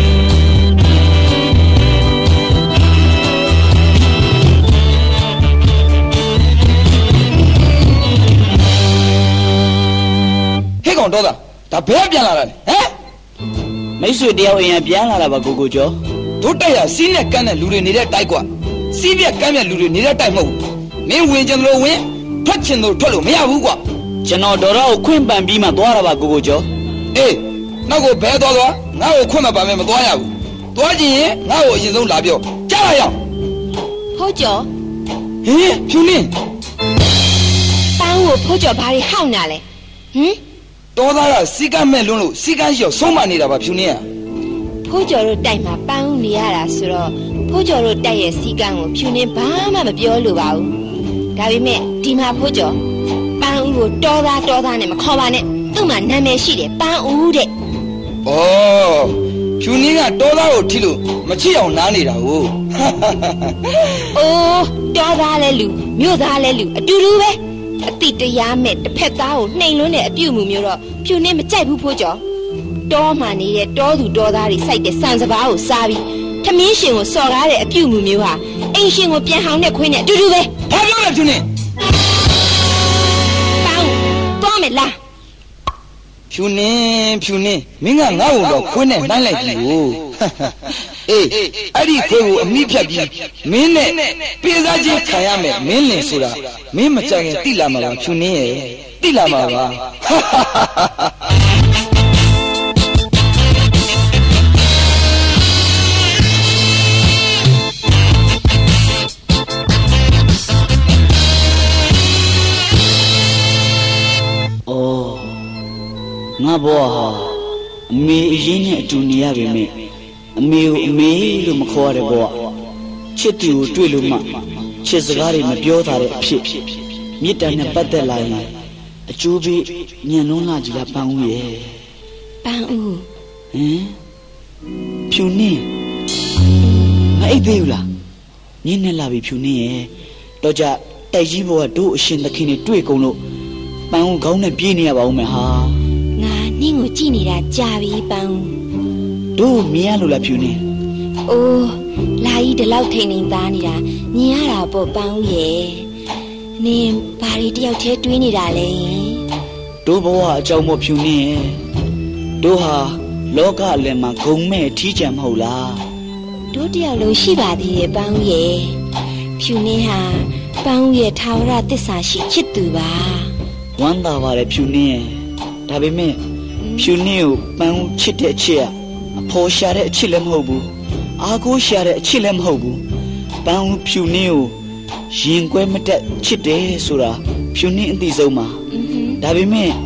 [SPEAKER 6] တော့ဒါဘယ်ပြန်လာတာလဲဟမ်
[SPEAKER 2] မိတ်ဆွေတယောက်အိမ်ပြန်လာတာပါကိုကျော်
[SPEAKER 6] တို့တိုက်ရစီးနဲ့ကန်းတဲ့လူတွေနေတဲ့တိုက်ကွာစီးပြက်ကန်းပြလူတွေနေတဲ့တိုက်မဟုတ်ဘူးမင်းဝင်ချင်လို့ဝင်ထွက်ချင်လို့ထွက်လို့မရဘူးကွာ
[SPEAKER 2] ကျွန်တော်တော်တော့ခွင့်ပန်ပြီးမှသွားတာပါကိုကျော်
[SPEAKER 6] အေးနောက်ကိုဘဲသွားငါ့ကိုခွင့်မပန်မဲမသွားရဘူးသွားချင်ရင်ငါ့ကိုအရင်ဆုံးလာပြောကြားရအောင်
[SPEAKER 3] ဖိုးကျော်
[SPEAKER 6] ဟင်ဖြူလင်း
[SPEAKER 3] ပန်းကိုဖိုးကျော်ဘာတွေဟောက်နာလဲဟင်
[SPEAKER 6] တော်သားကစီကမ်းမဲ့လွန်းလို့စီကမ်းရှိအောင်ဆုံးမနေတာပါဖြူနေရ
[SPEAKER 3] ဖိုးကျော်တို့တိုက်မှာပန်းဦးနေရတာဆိုတော့ဖိုးကျော်တို့တိုက်ရဲ့စီကမ်းကိုဖြူနေဘာမှမပြောလို့ပါဘူးဒါပေမဲ့ဒီမှာဖိုးကျော်ပန်းဦးကိုတော်သားနဲ့မခေါ်ပါနဲ့သူ့မှာနာမည်ရှိတယ်ပန်းဦးတဲ့
[SPEAKER 6] ဩဖြူနေကတော်သားကိုထိလို့မချစ်အောင်နားနေတာကို
[SPEAKER 3] အိုးတော်သားလဲလူမြို့သားလဲလူအတူတူပဲအတိတရားမဲ့တစ်ဖက်သားကိုနှိမ်လွန်းတဲ့အပြုတ်မှုမျိုးတော့ဖြူနေမကြိုက်ဘူးဖိုးကျော်တောမှနေတဲ့တောသူတောသားတွေစိုက်တဲ့စံစဘာကိုစားပြီးထမင်းရှင်ကိုစော်ကားတဲ့အပြုတ်မှုမျိုးဟာအိမ်ရှင်ကိုပြန်ဟောင်းတဲ့ခွေးနဲ့အတူတူပဲ
[SPEAKER 6] ဘာပြောလဲဖြူနေ
[SPEAKER 3] ပေါင်းသွားမယ်လား
[SPEAKER 6] ဖြူနေမင်းကငါ့ကိုတော့ခွေးနဲ့နှိုင်းလိုက်ပြီကိုအေးအဲ့ဒီခွေးကိုအမိဖြတ်ပြီးမင်းနဲ့ပြေးစားချင်းခံရမယ်မင်းလင်ဆိုတာမင်းမကြိုက်ရင်တိလာမှာပါဖြူနေရဲ့တိလာမှာပါ
[SPEAKER 2] ငါဘွားဟာအမေအရင်နဲ့အတူနေရပေမဲ့အမေကိုအမေလို့မခေါ်ရတဲ့ဘွားချစ်သူကိုတွေ့လို့မှချစ်စကားတွေမပြောတာတဲ့အဖြစ်မေတ္တာနဲ့ပတ်သက်လာရင်အကျိုးပေးညံလုံးလာကြည့်လားပန်းဦးရဲ့
[SPEAKER 3] ပန်းဦး
[SPEAKER 2] ဟင်ဖြူနေမအိပ်သေးဘူးလားညင်းနေလာပြီဖြူနေရဲ့တော့ကြတိုက်ကြီးဘွားတို့အရှင်သခင်တွေတွေ့ကုန်လို့ပန်းဦးခေါင်းနဲ့ပြေးနေရပါဦးမယ်ဟာ
[SPEAKER 3] ငါနင်းကိုကြည့်နေတာကြာပြီပန်းဦး
[SPEAKER 2] တို့မြင်ရလို့လားဖြူနေ
[SPEAKER 3] အိုးလာကြီးဒီလောက်ထိန်ထိန်သားနေတာမြင်ရတာပေါ့ပန်းဦးရဲ့နင်းဘာတွေတယောက်တည်းတွေးနေတာလဲ
[SPEAKER 2] တို့ဘဝအကြောင်းမို့ဖြူနေရဲ့တို့ဟာလောကအလယ်မှာဂုံမဲ့ထီးကြံမဟုတ်လား
[SPEAKER 3] တို့တယောက်လုံးရှိပါသေးတယ်ပန်းဦးရဲ့ဖြူနေဟာပန်းဦးရဲ့ထာဝရသစ္စာရှိချစ်သူပါ
[SPEAKER 2] ဝမ်းသာပါတယ်ဖြူနေရဲ့ဒါပေမဲ့ဖြူနေကိုပန်းဦးချစ်တဲ့အချစ်ကအဖော်ရှာတဲ့အချစ်လည်းမဟုတ်ဘူးအားကိုးရှာတဲ့အချစ်လည်းမဟုတ်ဘူးပန်းဦးဖြူနေကိုရင်ကွဲမတက်ချစ်တယ်ဆိုတာဖြူနေအသိဆုံးပါဒါပေမဲ့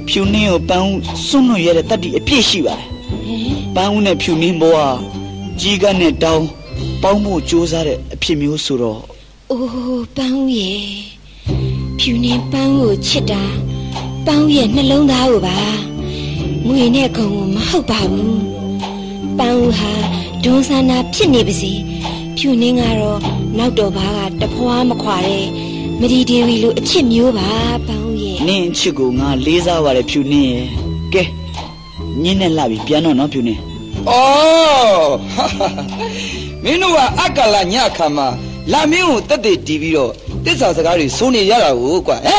[SPEAKER 2] ဖြူနှင်းကိုပန်းဦးစွန့်လွတ်ရတဲ့တတ္တိအပြည့်ရှိပါတယ်ပန်းဦးနဲ့ဖြူနှင်းဘဝကြီးကနဲ့တောင်းပေါင်းဖို့ကြိုးစားတဲ့အဖြစ်မျိုးဆိုတော့
[SPEAKER 3] အိုးပန်းဦးရဲ့ဖြူနှင်းပန်းဦးကိုချစ်တာပန်းဦးရဲ့နှလုံးသားကိုပါငွေနဲ့ခုံကိုမဟုတ်ပါဘူးပန်းဦးဟာဒွန်းဆန္ဒဖြစ်နေပါစေဖြူနှင်းကတော့နောက်တော်ဘာကတဖွားမခွာတဲ့မဒီဒေဝီလိုအချစ်မျိုးပါပန်းဦးရဲ့
[SPEAKER 2] နင်းအချစ်ကိုငါလေးစားပါတယ်ဖြူနှင်းရဲ့ကဲညင်းနဲ့လှပြီပြန်တော့နော်ဖြူနှင်း
[SPEAKER 6] အော်မင်းတို့ကအကလာညခါမှာလာမင်းကိုတက်တည်တီးပြီးတော့တစ္ဆာစကားတွေစိုးနေရတာကိုကွာဟဲ့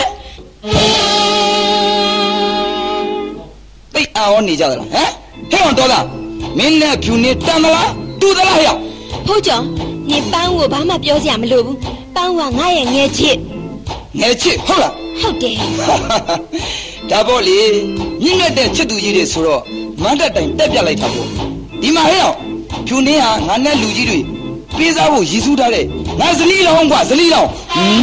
[SPEAKER 6] တိတ်အောင်နေကြသလားဟမ်ဟဲ့အောင်တော်လားမင်းနဲ့ဖြူနေတန်မလားတူသလားဟဲ့
[SPEAKER 3] ဟုတ်ကြောင်နေပန်းကိုဘာမှပြောစရာမလိုဘူးပန်းကငါရဲ့ငယ်ချစ်
[SPEAKER 6] ဟုတ်လား
[SPEAKER 3] ဟုတ်တယ်
[SPEAKER 6] ဒါပေါ့လေညှိမဲ့တဲ့ချစ်သူကြီးတွေဆိုတော့မန်းတက်တိုင်တက်ပြလိုက်တာပေါ့ဒီမှာဟဲ့အောင်ဖြူနေဟာငါနဲ့လူကြီးတွေပေးစားဖို့ရည်စူးထားတဲ့ငါဇလီလောင်းကွာဇလီလောင်း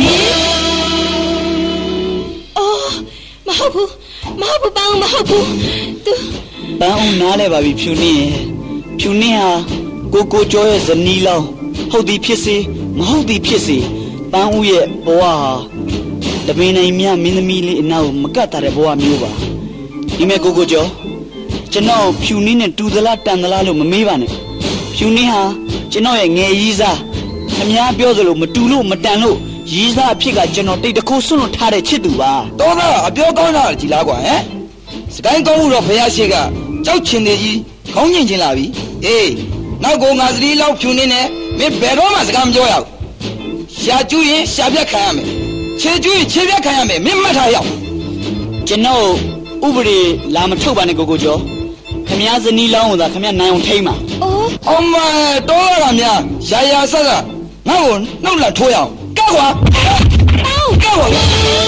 [SPEAKER 3] အော်မဟုတ်ဘူးပန်းမဟုတ်ဘူး
[SPEAKER 2] သူပန်းအောင်နားလဲပါပြီဖြူနေဟာကိုကျော်ရဲ့ဇနီးလောင်းဟုတ်သည်ဖြစ်စေမဟုတ်သည်ဖြစ်စေပန်းဦးရဲ့ဘဝဟာတပင်နိုင်မြမင်းသမီးလေးအနာကိုမကတ်တာတဲ့ဘဝမျိုးပါဒီမဲ့ကိုကျော်ကျွန်တော်ဖြူနေနဲ့တူသလားတန်သလားလို့မမေးပါနဲ့ဖြူနေဟာကျွန်တော်ရဲ့ငယ်ရီးစားအများပြောသလိုမတူလို့မတန်လို့ရီးစားအဖြစ်ကကျွန်တော်တိတ်တခိုးစွန့်လွတ်ထားတဲ့ချစ်သူပါ
[SPEAKER 6] တော်သားအပြောကောင်းတာကြည်လားကွာဟမ်စကိုင်းကောင်းမှုတော့ဘုရားရှိခိုးကြောက်ချင်နေကြီးခေါင်းညင်ချင်လာပြီအေးနောက်ကိုငါစလီလောက်ဖြူနေနဲ့မင်းဘယ်တော့မှစကားမပြောရဘူးရှာကျူးရင်ရှာပြတ်ခံရမယ်ခြေကျူးရင်ခြေပြတ်ခံရမယ်မင်းမှတ်ထားရအောင်
[SPEAKER 2] ကျွန်တော်ဥပဒေလာမထုတ်ပါနဲ့ကိုကျော်ခမည်းဇနီးလောင်းကိုသာခမည်းနိုင်အောင်ထိမ့်ပါ
[SPEAKER 6] အမတော်ရတာများရာဆက်ငါ့ကိုနှုတ်လာထိုးရအောင်ကောက်ကွာကောက်ပါဟဲ့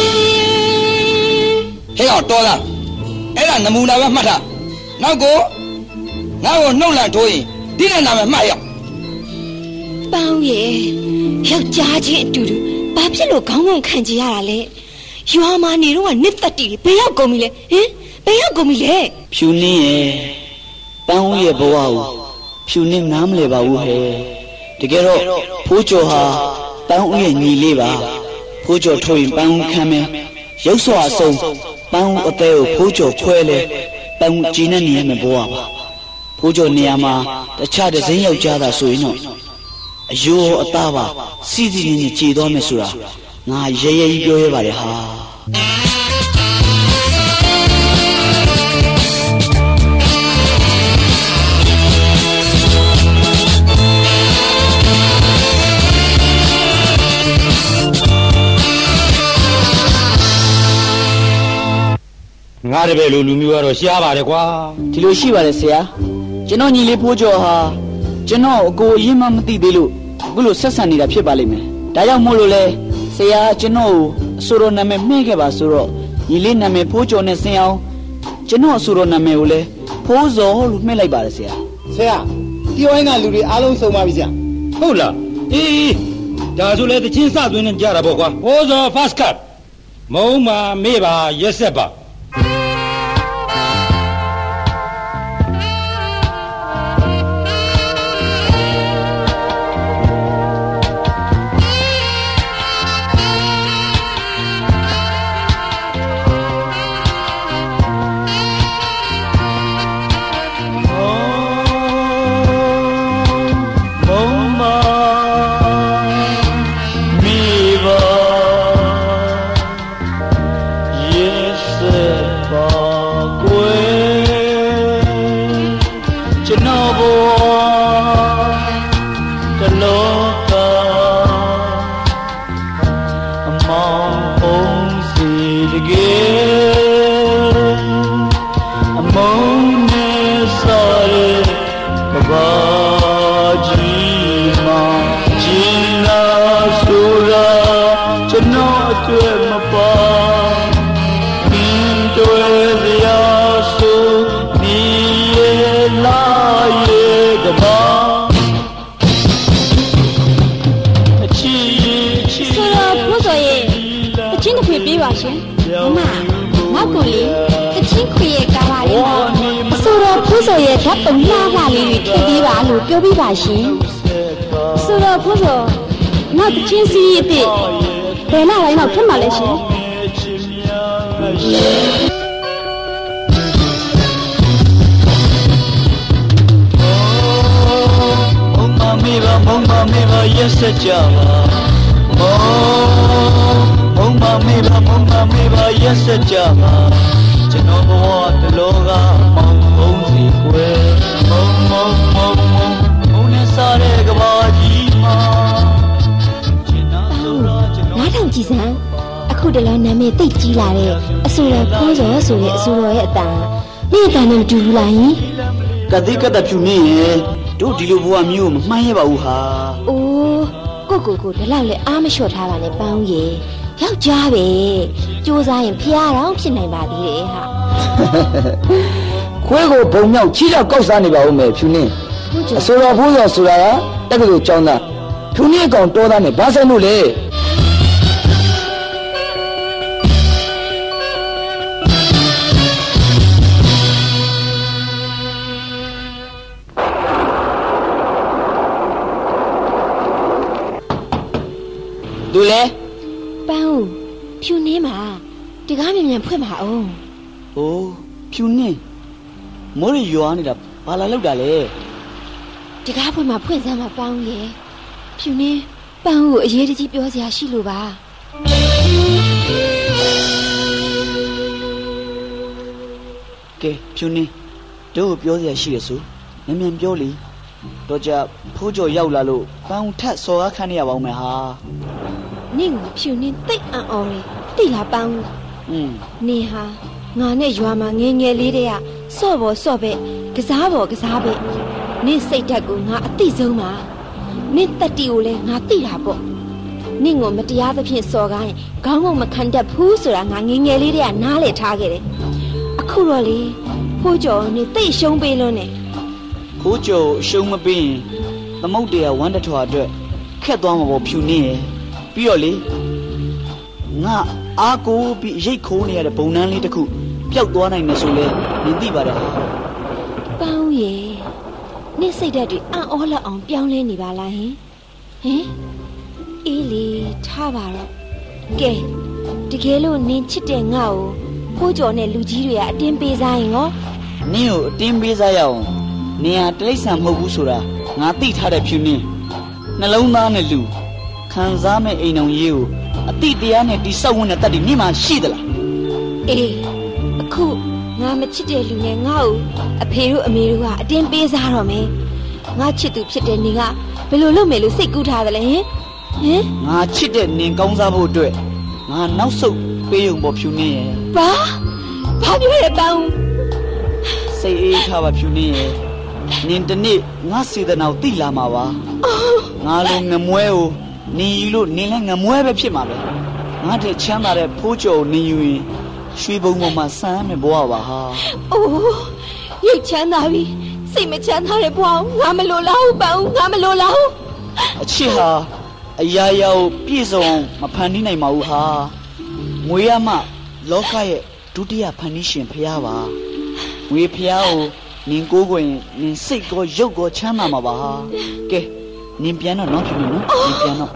[SPEAKER 6] အောင်တော်လားအဲ့ဒါနမူနာပဲမှတ်ထားနောက်ကိုငါ့ကိုနှုတ်လာထိုးရင်ဒီတဲ့နာမည်မှတ်ရအောင်
[SPEAKER 3] ပန်းရဲ့ယောက်ျားချင်းအတူတူဘာဖြစ်လို့ခေါင်းကုန်ခံကြရတာလဲရွာမှာနေတော့ကနစ်သက်တီဘယ်ရောက်ကုန်ပြီလဲဘယ်ရောက်ကုန်ပြီလဲ
[SPEAKER 2] ဖြူနှင်းရဲ့ပန်းဦးရဲ့ဘဝကိုဖြူနှင်းနားမလဲပါဘူးဟဲ့တကယ်တော့ဖိုးကျော်ဟာပန်းဦးရဲ့ညီလေးပါဖိုးကျော်ထိုးရင်ပန်းဦးခံမယ်ရုပ်စွာအစုံပန်းဦးအသေးကိုဖိုးကျော်ခွဲလဲပန်းဦးကြည်နဲ့နေရမယ်ဘဝပါဖိုးကျော်နေရာမှာတခြားတစ်စင်းယောက်ျားသာဆိုရင်တော့အယိုးအသားပါစီစီနေနေကြည်သွားမယ်ဆိုတာငါရဲရဲကြီးပြောရပါတယ်ဟာ
[SPEAKER 7] ငါတပည့်လိုလူမျိုးကတော့ရှားပါတယ်ကွာ
[SPEAKER 2] ဒီလိုရှိပါတယ်ဆရာကျွန်တော်ညီလေးဖိုးကျော်ဟာကျွန်တော်အကိုအရင်မှမသိသေးလို့အခုလိုဆက်ဆံနေတာဖြစ်ပါလိမ့်မယ်ဒါကြောင့်မို့လို့လဲဆရာကျွန်တော်ကိုအဆိုတော်နာမည်မှဲ့ခဲ့ပါဆိုတော့ညီလေးနာမည်ဖိုးကျော်နဲ့ဆင်အောင်ကျွန်တော်အဆိုတော်နာမည်ကိုလဲဖိုးစောလို့မှဲ့လိုက်ပါတယ်ဆရာ
[SPEAKER 1] ပြောရင်းကလူတွေအားလုံးစုံပါပြီဆရာ
[SPEAKER 7] ဟုတ်လားအေးဒါဆိုလဲတချင်းစသွင်းနေကြတာပေါ့ကွာဖိုးစော fast cut မုံမာမေးပါရက်ဆက်ပါ
[SPEAKER 8] Yeah.
[SPEAKER 3] ဖိုးစောရဲ့ဓာတ်ပုံလှလှလေးတွေထည့်ပေးပါလို့ပြောပြပါရှင်ဆိုတော့ဖိုးစောနောက်တစ်ချင်းစီးအစ်စ်ဘယ်လာတိုင်းတော့ဖြစ်မှာလဲရှင်
[SPEAKER 8] မုံမမေပါရက်စကြပါမုံမမေပါရက်စကြပါကျွန်တော်ဘဝတလောကမောင်ဘုံစီကွယ်မုံနဲ့စားတဲ့ကဘာကြီးမှာ
[SPEAKER 3] နားထောင်ကြည့်စမ်းအခုတလောနာမည်သိကြီးလာတဲ့အဆိုတော်ဖိုးစောဆိုတဲ့အဆိုတော်ရဲ့အတန်နေ့အတန်နဲ့မတူဘူးလားယင်
[SPEAKER 2] ကတိကတဖြူနေရဲ့တို့ဒီလိုဘဝမျိုးမမှန်းရပါဘူးဟာ
[SPEAKER 3] အိုးကိုဒီလောက်လဲအားမလျှော့ထားပါနဲ့ပန်းဦးရေယောက်ျားပဲစူးစားရင်ဖျားတော့ဖြစ်နိုင်ပါသေးတယ်ဟာ
[SPEAKER 6] ခွေးကိုဘုံမြောက်ချီတော့ကောက်စားနေပါဦးမယ်ဖြူနေအဆိုတော်ဖိုးစောဆိုတာကတက္ကသိုလ်ကျောင်းသားဖြူနေအကောင်တော်သားနဲ့ဘာဆိုင်လို့လဲသူလဲ
[SPEAKER 3] ပန်းဦးဖြူနေမှာဒီကားမြန်ဖွင့်ပါအောင်
[SPEAKER 2] ။အိုးဖြူနေမိုးရရွာနေတာဘာလာလောက်တာလဲ
[SPEAKER 3] ဒီကားဖွင့်မှာဖွင့်စမ်းမှာပန်းဦးရေဖြူနေပန်းဦးကိုအရေးတကြီးပြောစရာရှိလို့ပါ
[SPEAKER 2] ကဲဖြူနေတို့ကိုပြောစရာရှိရဆိုမြန်ပြောလေတော့ကြဖိုးကြော်ရောက်လာလို့ပန်းဦးထက်စော်ကားခန်းနေရပါဦးမယ်ဟာ
[SPEAKER 3] နင့်ကိုဖြူနေသိအံ့ဩတယ်သိလားပန်းဦးနင်ဟာငါနဲ့ရွာမှာငယ်လေးတည်းကစော့ပေါ်စော့ပဲကစားပေါ်ကစားပဲနင့်စိတ်ဓာတ်ကိုငါအသိဆုံးပါနင့်တတိကိုလည်းငါသိတာပေါ့နင့်ကိုမတရားသဖြင့်စော်ကားရင်ခေါင်းငုံမခံတတ်ဘူးဆိုတာငါငယ်လေးတည်းကနားလည်ထားခဲ့တယ်အခုတော့လေဖိုးကျော်နင်သိရှုံးပေးလို့နဲ့
[SPEAKER 2] ဖိုးကျော်ရှုံးမပေးရင်သမုတ်တရားဝမ်းတထွာအတွက်ခက်သွားမှာပေါ့ဖြူနေရပြီးတော့လေငါအားကိုပြီးရိတ်ခိုးနေရတဲ့ဘုံနှန်းလေးတစ်ခုပျောက်သွားနိုင်မယ်ဆိုလဲနင်သိပါတယ်ဟာ
[SPEAKER 3] ပန်းဦးရေနင့်စိတ်ဓာတ်တွေအံ့ဩလောက်အောင်ပြောင်းလဲနေပါလားဟင်အေးလေထားပါတော့ကဲတကယ်လို့နင်ချစ်တဲ့ငါ့ကိုဖိုးကျော်နဲ့လူကြီးတွေကအတင်းပေးစားရင်ရော
[SPEAKER 2] နင့်ကိုအတင်းပေးစားရအောင်နင်ဟာတိရစ္ဆာန်မဟုတ်ဘူးဆိုတာငါသိထားတဲ့ဖြူနေနှလုံးသားနဲ့လူခံစားမဲ့အိမ်အောင်ရေးကိုအတိတရားနဲ့တိဆောက်ဝင်တဲ့တတ်တွေမြင်မှရှိသလား
[SPEAKER 3] အေးအခုငါမချစ်တဲ့လူနဲ့ငါ့ကိုအဖေတို့အမေတို့ကအတင်းပေးစားတော့မယ်ငါချစ်သူဖြစ်တဲ့နေကဘယ်လိုလုပ်မယ်လို့စိတ်ကူးထားသလဲဟင်
[SPEAKER 2] ငါချစ်တဲ့နင်ကောင်းစားဖို့အတွက်ငါနောက်ဆုတ်ပေးရုံပေါ်ဖြူနေရဲ့
[SPEAKER 3] ဘာပြောရပန်း
[SPEAKER 2] စိတ်အေးထားပါဖြူနေရဲ့နင်တနေ့ငါစေတနာကိုသိလာမှာပါငါလုံးငမွဲကိုနင်ယူလို့နင်လည်းငမွဲပဲဖြစ်မှာပဲငါတဲ့ချမ်းသာတဲ့ဖိုးကျော်နင်ယူရင်ရွှေဘုံပေါ်မှာဆန်းမယ်ဘဝပါဟာ
[SPEAKER 3] အိုးရိတ်ချမ်းသာပြီစိတ်မချမ်းသာတဲ့ဘဝငါမလိုလားဘူးပန်းငါမလိုလားဘူး
[SPEAKER 2] အချစ်ဟာအရာရာကိုပြည့်စုံမဖန်တီးနိုင်ပါဘူးဟာငွေရမှလောကရဲ့ဒုတိယဖန်တီးရှင်ဖျားပါငွေဖျားကိုနင်ကိုယ်ကိုရင်နင်စိတ်ကောရုပ်ကောချမ်းသာမှာပါဟာကဲနင်ပြန်တော့နော်ဖြူနေနော်နင်ပြန်တော့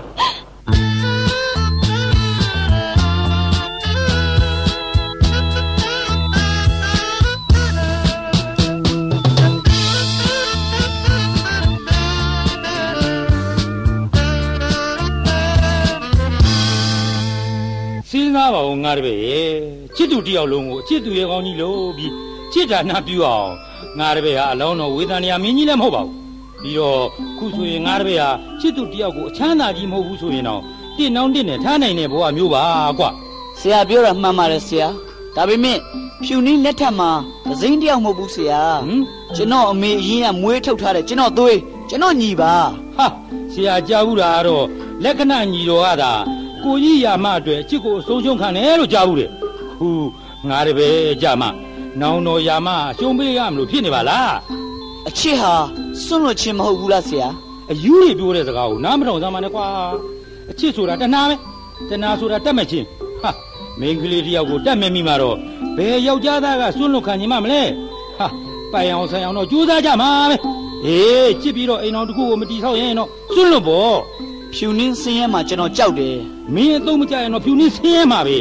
[SPEAKER 7] စဉ်းစားပါဦးငါတပည့်ရဲ့ချစ်သူတယောက်လုံးကိုချစ်သူရဲ့ကောင်းကြီးလို့ပြီးချစ်တာနှပ်ပြအောင်ငါတပည့်ဟာအလောင်းတော်ဝေဒနာမင်းကြီးလည်းမဟုတ်ပါဘူးပြီးတော့ခုဆိုရင်ငါတပည့်ဟာချစ်သူတယောက်ကိုအချမ်းသာကြီးမဟုတ်ဘူးဆိုရင်တော့တစ်နှောင်းတစ်နဲ့ထားနိုင်တဲ့ဘဝမျိုးပါကွာ
[SPEAKER 2] ဆရာပြောတာမှန်ပါတယ်ဆရာဒါပေမဲ့ဖြူနည်းလက်ထက်မှာဒဇိန်းတယောက်မဟုတ်ဘူးဆရာကျွန်တော်အမေအရင်ကမွေးထုတ်ထားတယ်ကျွန်တော်သွေးကျွန်တော်ညီပါ
[SPEAKER 7] ဟာဆရာကြားဘူးလားတော့လက္ခဏာညီတော်ကသာကိုကြီးရာမအတွက်ချစ်ကိုအဆုံးရှုံးခံတယ်လို့ကြားဘူးတယ်ဟူငါတပည့်ကြမှာနောင်တော်ရာမရှုံးပေးရမလို့ဖြစ်နေပါလား
[SPEAKER 2] အချစ်ဟာစွန့်လွတ်ခြင်းမဟုတ်ဘူးလားဆရာ
[SPEAKER 7] အယူတွေပြောတဲ့စကားကိုနားမထောင်စမ်းပါနဲ့ကွာအချစ်ဆိုတာတဏှာပဲတဏှာဆိုတာတတ်မဲ့ခြင်းဟာမိန်းကလေးတယောက်ကိုတတ်မဲ့မိမှာတော့ဘယ်ယောက်ျားသားကစွန့်လွတ်ခံခြင်းမလဲဟာပိုင်အောင်ဆိုင်အောင်တော့ကြိုးစားကြမှာပဲအေးကြည့်ပြီးတော့အိမ်တော်တစ်ခုကိုမတီးဆောက်ရင်တော့စွန့်လွတ်ပေါ့
[SPEAKER 2] ဖြူနှင်းဆင်းရဲမှာကျွန်တော်ကြောက်တယ်
[SPEAKER 7] မင်းအသုံးမကြရင်တော့ဖြူနှင်းဆင်းရဲမှာပဲ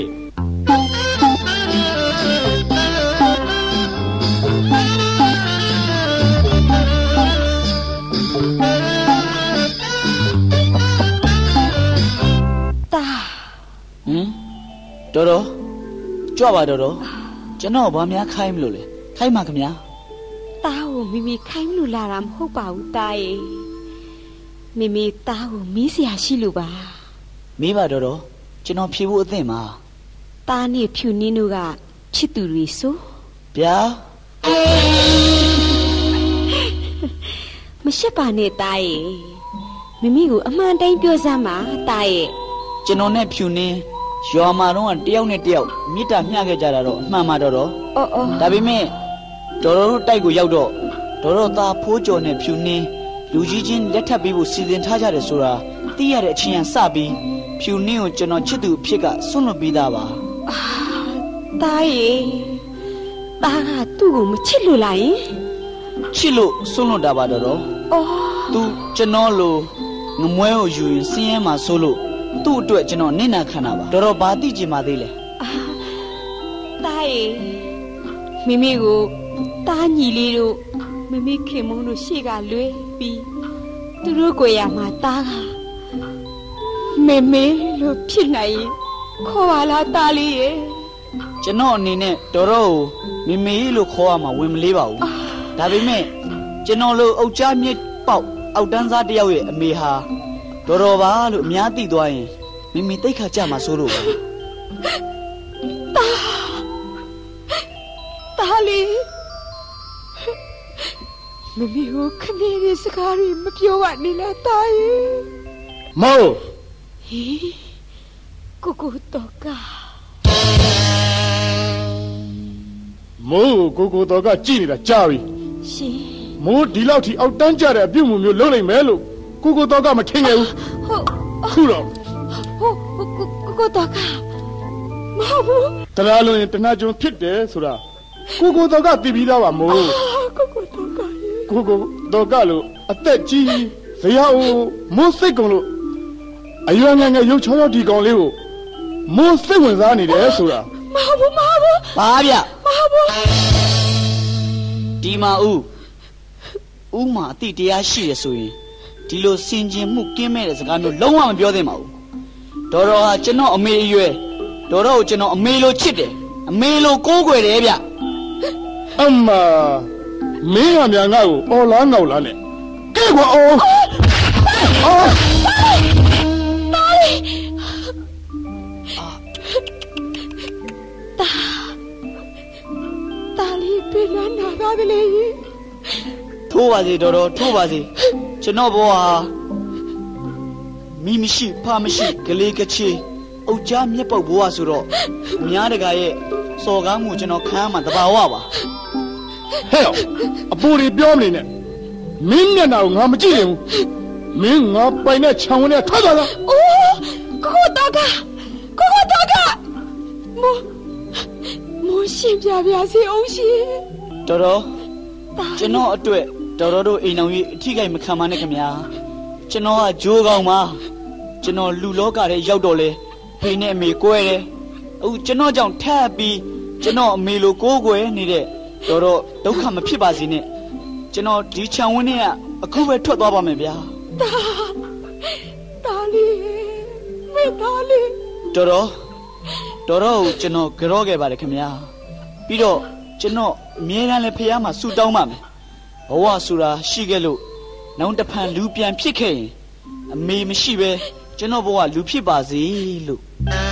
[SPEAKER 2] တော်ကြွပါတော်ကျွန်တော်ဘာများခိုင်းမလို့လဲခိုင်းပါခင်ဗျာ
[SPEAKER 3] တားကိုမိမိခိုင်းမလို့လာတာမဟုတ်ပါဘူးတားရဲ့မိမိတားကိုမီးเสียရှိလို့ပါ
[SPEAKER 2] မေးပါတော်ကျွန်တော်ဖြေဖို့အသင့်ပါ
[SPEAKER 3] တားနဲ့ဖြူနင်းတို့ကချစ်သူတွေဆို
[SPEAKER 2] ဗျာ
[SPEAKER 3] မရှက်ပါနဲ့တားရဲ့မိမိကိုအမှန်တိုင်းပြောစမ်းပါတားရဲ့
[SPEAKER 2] ကျွန်တော်နဲ့ဖြူနင်းရွာမှာတော့တယောက်နဲ့တယောက်မေတ္တာမျှခဲ့ကြတာတော့အမှန်ပါတော်
[SPEAKER 3] အော်
[SPEAKER 2] ဒါပေမဲ့တော်တို့တိုက်ကိုရောက်တော့တော်သားဖိုးကျော်နဲ့ဖြူနှင်းလူကြီးချင်းလက်ထပ်ပေးဖို့စီစဉ်ထားကြတယ်ဆိုတာသိရတဲ့အချင်းစပြီးဖြူနှင်းကိုကျွန်တော်ချစ်သူအဖြစ်ကဆွန့်လွတ်ပြီးသားပါ
[SPEAKER 3] တားရဲ့တားကသူ့ကိုမချစ်လို့လားယင်
[SPEAKER 2] ချစ်လို့ဆွန့်လွတ်တာပါတော်
[SPEAKER 3] အော်
[SPEAKER 2] သူကျွန်တော်လိုငမွဲကိုယူရင်စင်းရဲမှာဆိုလို့သူ့အတွက်ကျွန်တော်နင့်နာခံတာပါတော်ဘာသိချင်ပါသေးလဲ
[SPEAKER 3] တားရဲ့မိမိကိုတားညီလေးတို့မိမိခင်မုန်းတို့ရှေ့ကလွဲပြီးသူတို့ကိုရမှာတားကမေမေလို့ဖြစ်နိုင်ရင်ခေါ်ပါလားတားလေးရဲ့
[SPEAKER 2] ကျွန်တော်အနေနဲ့တော်ကိုမေမေလို့ခေါ်ရမှာဝင်မလေးပါဘူးဒါပေမဲ့ကျွန်တော်လိုအုတ်ကြားမြစ်ပေါက်အောက်တန်းစားတယောက်ရဲ့အမေဟာတော်ပါလို့အများသိသွားရင်မိမိတိတ်ခါကြမှာစိုးလို့
[SPEAKER 3] တားလေးမမီကိုခမင်းရဲ့စကားတွေမပြောရနေလားတားရဲ့
[SPEAKER 4] မို့
[SPEAKER 3] ဟေးကိုတော့က
[SPEAKER 4] မို့ကိုတော့ကကြည့်နေတာကြားပြီ
[SPEAKER 3] ရှင်
[SPEAKER 4] မို့ဒီလောက်ထိအောက်တန်းကြတဲ့အပြုတ်မှုမျိုးလုပ်နိုင်မယ်လို့ကိုတော့ကမထင်ခဲ့ဘူး
[SPEAKER 3] ဟုတ်
[SPEAKER 4] ခုတော့
[SPEAKER 3] ကိုတော့ကမဟုတ်ဘူး
[SPEAKER 4] တရားလုံးရင်တနာကြုံဖြစ်တယ်ဆိုတာကိုတော့ကသိပြီးသားပါမို့ကိုတော့ကလို့အသက်ကြီးဇေယျအိုမိုးစိတ်ကုန်လို့အရွယ်ငယ်ငယ်ရုပ်ချောချောဒီကောင်လေးကိုမိုးစိတ်ဝင်စားနေတယ်ဆိုတာ
[SPEAKER 3] မဟုတ်ဘူး
[SPEAKER 2] ပါဗျ
[SPEAKER 3] မဟုတ်ဘူး
[SPEAKER 2] ဒီမှာဥမာအတိတရားရှိရဆိုရင်ဒီလိုစင်ကျင်မှုကင်းမဲ့တဲ့စကားမျိုးလုံးဝမပြောသင့်ပါဘူးတော်ဟာကျွန်တော်အမေအရွယ်တော်ကိုကျွန်တော်အမေလိုချစ်တယ်အမေလိုကိုးကွယ်တယ်ဗျ
[SPEAKER 4] အမမင်းကများငါ့ကိုအော်လားငေါလားနဲ့ကဲကွာအော်
[SPEAKER 3] တာလီပြလာနာကားကလေး
[SPEAKER 2] ထိုးပါစေတော်ထိုးပါစေကျွန်တော်ဘဝဟာမိမရှိဖမရှိကလေးကချေအုတ်ကြားမြက်ပုတ်ဘဝဆိုတော့အများတကာရဲ့စော်ကားမှုကျွန်တော်ခံရမှာတဘာဝပါ
[SPEAKER 4] ဟဲ့အပူတွေပြောမနေနဲ့မင်းမျက်နှာကိုငါမကြည့်ရင်ဘူးမင်းငါပိုင်တဲ့ခြံဝင်နဲ့ထွက်သွားတာ
[SPEAKER 3] အိုးကိုတော့ကမိုးရှင်ပြစီအောင်ရှင်
[SPEAKER 2] တော်ကျွန်တော်အတွက်တော်တို့အိမ်တော်ကြီးအထီးကိမခံပါနဲ့ခင်ဗျာကျွန်တော်ကဂျိုးကောင်ပါကျွန်တော်လူလောကထဲရောက်တော့လေဖေနဲ့အမေကွဲတယ်အခုကျွန်တော်ကြောင့်ထပ်ပြီးကျွန်တော်အမေလိုကိုးကွယ်နေတဲ့တော်ဒုက္ခမဖြစ်ပါစေနဲ့ကျွန်တော်ဒီခြံဝင်းထဲကအခုပဲထွက်သွားပါမယ်ဗျာ
[SPEAKER 3] တာလီမေတာလီ
[SPEAKER 2] တော်ကိုကျွန်တော်ကြောခဲ့ပါတယ်ခင်ဗျာပြီးတော့ကျွန်တော်အမြဲတမ်းလည်းဖះမှာဆူတောင်းပါမယ်ဘဝဆိုတာရှိခဲ့လို့နောက်တစ်ဖန်လူပြန်ဖြစ်ခဲ့ရင်အမေမရှိပဲကျွန်တော်ဘဝလူဖြစ်ပါစေလို့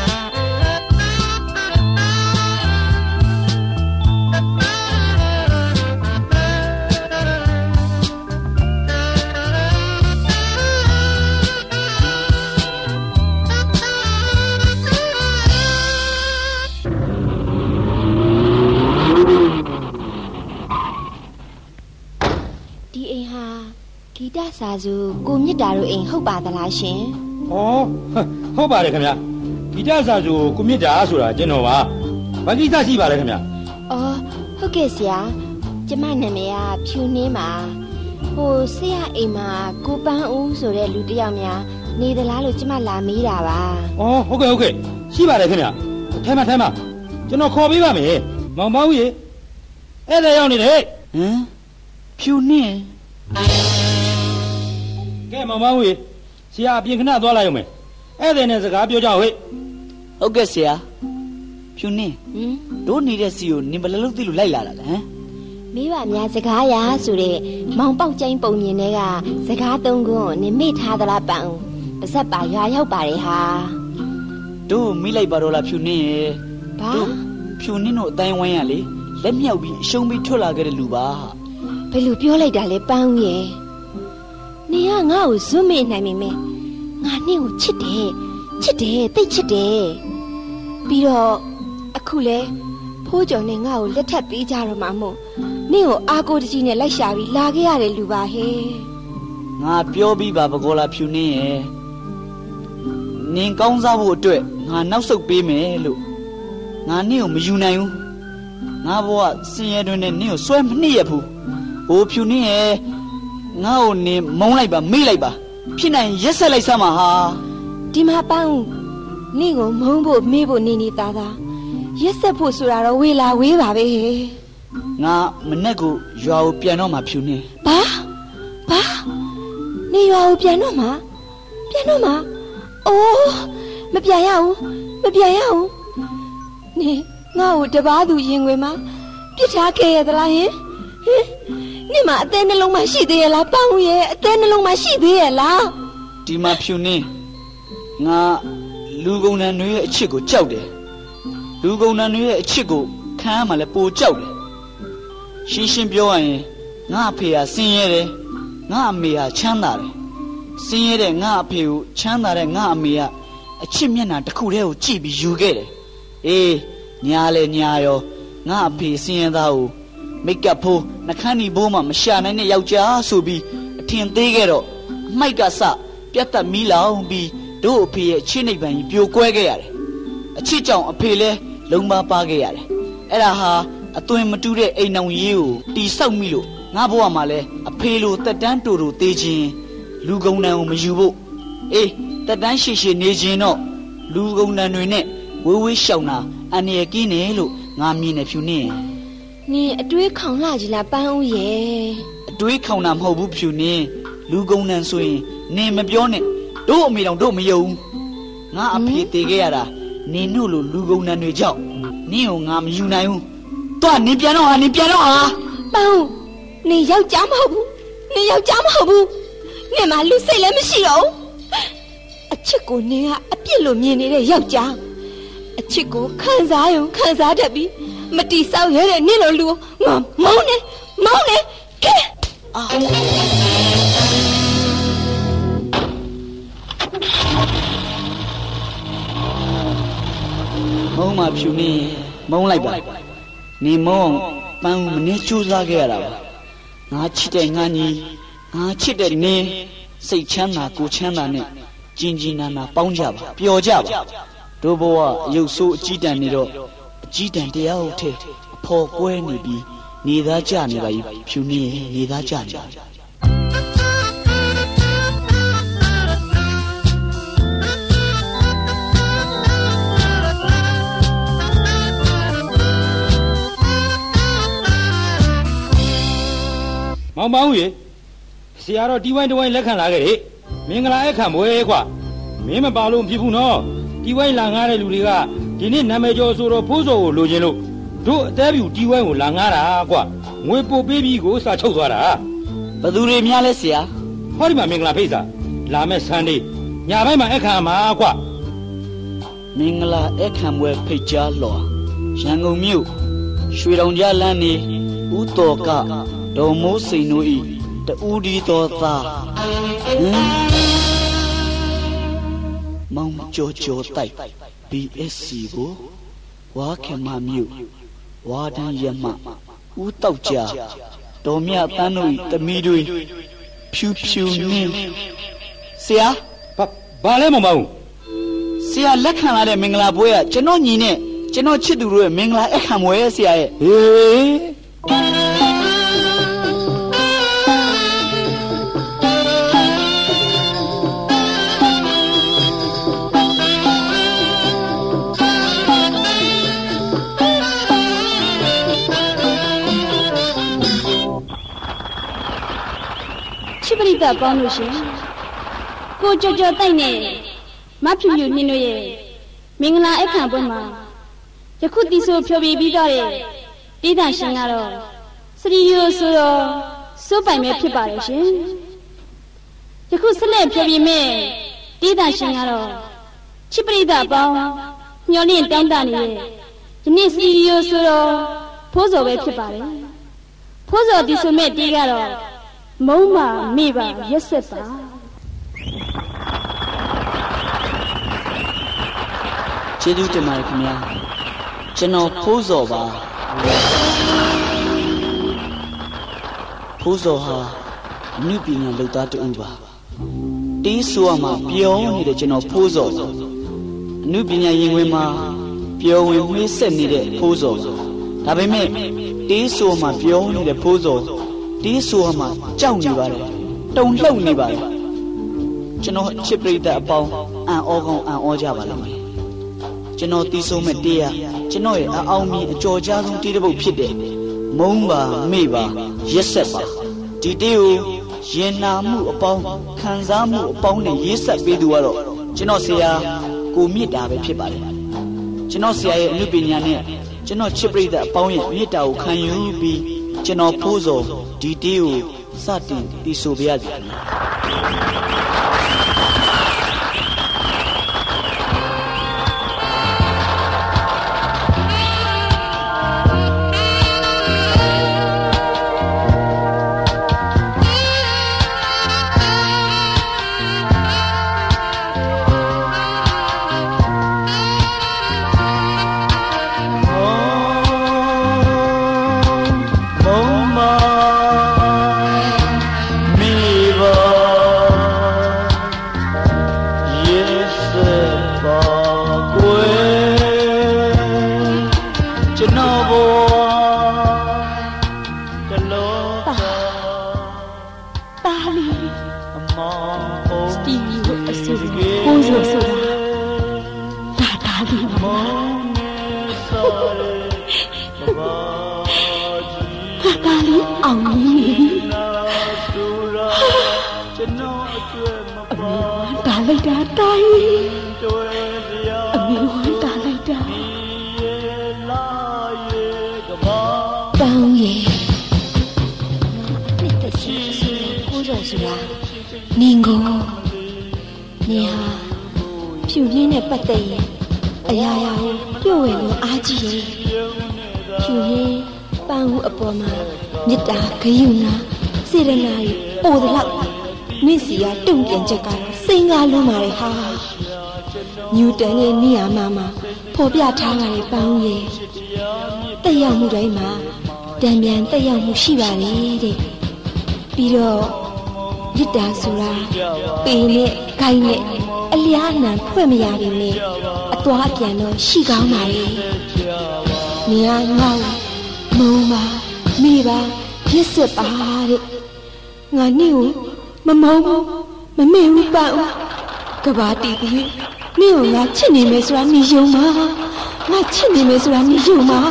[SPEAKER 3] စာစုကိုမြစ်တာတို့အိမ်ဟုတ်ပါသလားရှင်
[SPEAKER 7] ။ဟုတ်ပါတယ်ခင်ဗျာ။ဂီတစာစုကိုမြစ်တာဆိုတာကျွန်တော်ပါ။ဘာကိစ္စရှိပါလဲခင်ဗျာ
[SPEAKER 3] ။ဟုတ်ကဲ့ဆရာ။ကျမနာမည်ကဖြူနှင်းပါဟိုဆရာအိမ်မှာကိုပန်းဦးဆိုတဲ့လူတစ်ယောက်များနေသလားလို့ကျမလာမေးတာပါ
[SPEAKER 7] အော်ဟုတ်ကဲ့ရှိပါတယ်ခင်ဗျထိုင်ပါကျွန်တော်ခေါ်ပေးပါမယ်မောင်မောင်ကြီးအဲ့ဒါရောက်နေတယ်
[SPEAKER 2] ဟမ်ဖြူနှင်း
[SPEAKER 7] ကဲမောင်မောင်ကြီးဆရာအပြင်ခဏသွားလိုက်အောင်မယ်အဲ့ဒါနဲ့စကားပြောကြဟဲ့
[SPEAKER 2] ဟုတ်ကဲ့ဆရာဖြူနှင်းတို့နေတဲ့စီကိုနင်ဘယ်လိုလုပ်သိလို့လိုက်လာတာလဲဟမ်
[SPEAKER 3] မိဘများစကားရာဆိုတဲ့မောင်ပေါက်ကျိုင်းပုံမြင်တဲ့ကစကားသုံးခုနင်မေ့ထားသလားပန်းပါဇက်ပါရွာရောက်ပါတယ်ဟာ
[SPEAKER 2] တို့မိလိုက်ပါတော့လားဖြူနှင်းရဲ့
[SPEAKER 3] ဘာ
[SPEAKER 2] ဖြူနှင်းတို့အတိုင်းဝိုင်းရလေလက်မြောက်ပြီးအရှုံးပြီးထွက်လာခဲ့တဲ့လူပါ
[SPEAKER 3] ဘယ်လိုပြောလိုက်တာလဲပန်းရဲ့နင်ကငါ့ကိုဇွတ်မေ့နိုင်မိမယ်ငါနင့်ကိုချစ်တယ်သိချစ်တယ်ပြီးတော့အခုလဲဖိုးကျော်နဲ့ငါ့ကိုလက်ထပ်ပေးကြတော့မှမို့နင့်ကိုအာကိုတကြီးနဲ့လိုက်ရှာပြီးလာခဲ့ရတဲ့လူပါဟဲ့
[SPEAKER 2] ငါပြောပြီးပါပကောလာဖြူနှင်းရဲ့နင်ကောင်းစားဖို့အတွက်ငါနောက်ဆုတ်ပေးမယ်လို့ငါနင့်ကိုမယူနိုင်ဘူးငါဘဝစင်ရဲတွင်နဲ့နင့်ကိုဆွဲမနှိရဘူးဟိုဖြူနှင်းရဲ့ငါ့ကိုနင်မုန်းလိုက်ပါမေ့လိုက်ပါဖြစ်နိုင်ရက်ဆက်လိုက်စမ်းပါဟာ
[SPEAKER 3] ဒီမှာပန်းနင့်ကိုမုန်းဖို့မေ့ဖို့နေသားရက်ဆက်ဖို့ဆိုတာတော့ဝေလာဝေးပါပဲ
[SPEAKER 2] ငါမနဲ့ကိုရွာကိုပြန်တော့မှဖြူနှင်း
[SPEAKER 3] ဘာနေရွာကိုပြန်တော့မှအိုးမပြန်ရဘူးနေငါ့ကိုတပားသူရင်ခွင်မှာပြစ်ထားခဲ့ရသလားဟင်နေမှာအသေးနှလုံးမရှိသေးရဲ့လားပန်းဦးရဲ့အသေးနှလုံးမရှိသေးရဲ့လား
[SPEAKER 2] ဒီမှာဖြူနှင်းငါလူကုန်တန်တွေရဲ့အချစ်ကိုကြောက်တယ်လူကုန်တန်တွေရဲ့အချစ်ကိုခံရမှလည်းပိုကြောက်တယ်ရှင်းပြောရရင်ငါအဖေဟာဆင်းရဲတယ်ငါအမေဟာချမ်းသာတယ်ဆင်းရဲတဲ့ငါအဖေကိုချမ်းသာတဲ့ငါအမေကအချစ်မျက်နှာတစ်ခုတည်းကိုကြည့်ပြီးယူခဲ့တယ်အေးညာလေညာရောငါအဖေဆင်းရဲသားကိုမိတ်ကပ်ဖိုးနှခမ်းနီဘိုးမှမရှာနိုင်တဲ့ယောက်ျားဆိုပြီးအထင်သေးခဲ့တော့အမိုက်ကစပြတ်သက်မီးလောင်ပြီးတို့အဖေရဲ့ချစ်နိဗ္ဗာန်ကြီးပြိုကွဲခဲ့ရတယ်အချစ်ကြောင့်အဖေလဲလုံးပါခဲ့ရတယ်အဲ့ဒါဟာအသွင်မတူတဲ့အိမ်အောင်ရေးကိုတီဆောက်မိလို့ငါဘဝမှာလဲအဖေလိုတက်တန်းတူတူသေးခြင်းလူကုန်တန်ကိုမယူဖို့အေးတက်တန်းရှိနေခြင်းတော့လူကုန်တန်တွေနဲ့ဝေးရှောင်တာအန္တရာယ်ကင်းတယ်လို့ငါမြင်နေဖြူနှင်း
[SPEAKER 3] နင်အတွေးခေါင်လာကြီးလားပန်းဦးရဲ့
[SPEAKER 2] အတွေးခေါင်တာမဟုတ်ဘူးဖြူနှင်းလူကုန်တန်ဆိုရင်နင်မပြောနဲ့တို့အမေတော်တို့မယုံငါအဖေတည်ခဲ့ရတာနင်တို့လိုလူကုန်တန်တွေကြောင့်နင်ကိုငါမယူနိုင်ဘူးတွားနင်ပြန်တော့ဟာ
[SPEAKER 3] ပန်းဦးနင်ယောက်ျားမဟုတ်ဘူးနင်မှလူစိတ်လည်းမရှိတော့ဘူးအချစ်ကိုနင်ကအပြစ်လို့မြင်နေတဲ့ယောက်ျားအချစ်ကိုခံစားတတ်ပြီးမတီဆောက်ရတဲ့နင်လိုလူငါမောင်းနေကဲ
[SPEAKER 2] မုံမဖြူနေမုံလိုက်ပါနေမုံပန်းမနေကြိုးစားခဲ့ရတာပါငါချစ်တဲ့ငါညီငါချစ်တဲ့နေစိတ်ချမ်းသာကိုချမ်းသာနဲ့ကြင်နာနာပေါင်းကြပါပျော်ကြပါတို့ဘဝရုပ်ဆိုးအကြည့်တန်နေတော့အကြည့်တန်တရားဟုတ်ထဲအဖော်ကွဲနေပြီးနေသားကြနေပါပြီဖြူနေနေသားကြနေပါ
[SPEAKER 7] မောင်ရေဆရာတော်ဒီဝိုင်းတဝိုင်းလက်ခံလာခဲ့တယ်မင်္ဂလာအခမ်းပွဲကွာမင်းမပါလို့မဖြစ်ဘူးနော်ဒီဝိုင်းလာငားတဲ့လူတွေကဒီနေ့နာမည်ကျော်ဆိုတော့ဖိုးစော်ကိုလိုချင်လို့တို့အသေးပြူဒီဝိုင်းကိုလာငားတာကွာငွေပို့ပေးပြီးကိုစာချုပ်သွားတာ
[SPEAKER 2] ဘယ်သူတွေများလဲဆရာ
[SPEAKER 7] ဟောဒီမှာမင်္ဂလာဖိတ်စာလာမဲ့ဆန်ဒေးညပိုင်းမှာအခမ်းမှာကွာ
[SPEAKER 2] မင်္ဂလာအခမ်းပွဲဖိတ်ကြားလွှာရန်ကုန်မြို့ရွှေတောင်ကြားလမ်းနေဦးတော်ကဒေါ်မိုးစိန်တို့ဤတူဒီတော်သားမောင်ကြောတိုက် BSC ကိုဝါခင်မမြို့ဝါဒန်ရမဦးတောက်ကြဒေါ်မြတန်းတို့ဤတမီတွေဖြူနေဆရာ
[SPEAKER 7] ဘာလဲမောင်
[SPEAKER 2] ဆရာလက်ခံလာတဲ့မင်္ဂလာပွဲကကျွန်တော်ညီနဲ့ကျွန်တော်ချစ်သူတို့ရဲ့မင်္ဂလာအခမ်းပွဲဆရာရဲ့
[SPEAKER 7] ဟေး
[SPEAKER 9] ချစ်ပရိသတ်ပေါင်းလို့ရှင်ကိုကြော်ကြော်တိုက်နေမဖြူဖြူနှင်းတို့ရဲ့မင်္ဂလာအခမ်းပွဲမှာယခုတီဆိုဖြောပြပြီးတော့တဲ့တေးသံရှင်ကတော့စရီယိုဆိုတော့စိုးပိုင်ပဲဖြစ်ပါတယ်ရှင်ယခုဆက်လက်ဖြောပြမယ့်တေးသံရှင်ကတော့ချစ်ပရိသတ်ပေါင်းညှော်လင့်တောင်းတနေတဲ့ယနေ့စရီယိုဆိုတော့ဖိုးစော်ပဲဖြစ်ပါတယ်ဖိုးစော်တီဆိုမဲ့တေးကတော့မုံမမေပါရက်ဆက်ပါ
[SPEAKER 2] ကျေးဇူးတင်ပါတယ်ခင်ဗျာကျွန်တော်ဖိုးစော်ပါဖိုးစော်ဟာအနုပညာလုပ်သားတူပါတေးဆိုရမှာပြောနေတဲ့ကျွန်တော်ဖိုးစော်အနုပညာရင်ဝင်မှာပြောဝင်မှေးဆက်နေတဲ့ဖိုးစော်ဒါပေမဲ့တေးဆိုမှာပြောနေတဲ့ဖိုးစော်တေးဆိုမှာကြောက်နေပါတယ်တုံလှုပ်နေပါတယ်ကျွန်တော်ချစ်ပရိသတ်အပေါင်းအံ့ဩကောင်းအံ့ဩကြပါလိမ့်မယ်ကျွန်တော်တီးဆိုမဲ့တေးရကျွန်တော်ရဲ့အအောင်မြင်အကျော်ကြားဆုံးတေးတစ်ပုဒ်ဖြစ်တဲ့မုံပါမေ့ပါရက်ဆက်ပါဒီတေးကိုရင်နာမှုအပေါင်းခံစားမှုအပေါင်းနဲ့ရေးဆက်ပေးသူကတော့ကျွန်တော်ဆရာကိုမြင့်တာပဲဖြစ်ပါတယ်ကျွန်တော်ဆရာရဲ့အနုပညာနဲ့ကျွန်တော်ချစ်ပရိသတ်အပေါင်းရဲ့မြင့်တာကိုခံယူပြီးကျွန်တော်ဖိုးစော်ဒီတေးကိုစတင်တီးဆိုပြရစီညူတန်ရဲ့နေရာမှာဖော်ပြထားတာလေပေါင်းရဲ့တက်ရောက်မှုတိုင်းမှာတံပြန်တက်ရောက်မှုရှိပါလေတဲ့ပြီးတော့ရစ်တာဆိုတာပေနဲ့ဂိုင်းနဲ့အလျားအနှံဖွဲ့မရပေနဲ့အသွားအပြန်တော့ရှိကောင်းပါလေနေရာငေါ့မုံပါမိပါရစ်စစ်ပါတဲ့ငါနေ့ကိုမမုံဘူးမမေ့ဘူးပေါ့ကဘာတီးပြီးမင်းကငါချစ်နေမယ်ဆိုတာနေယုံမှာငါချစ်နေမယ်ဆိုတာနေယုံမှာ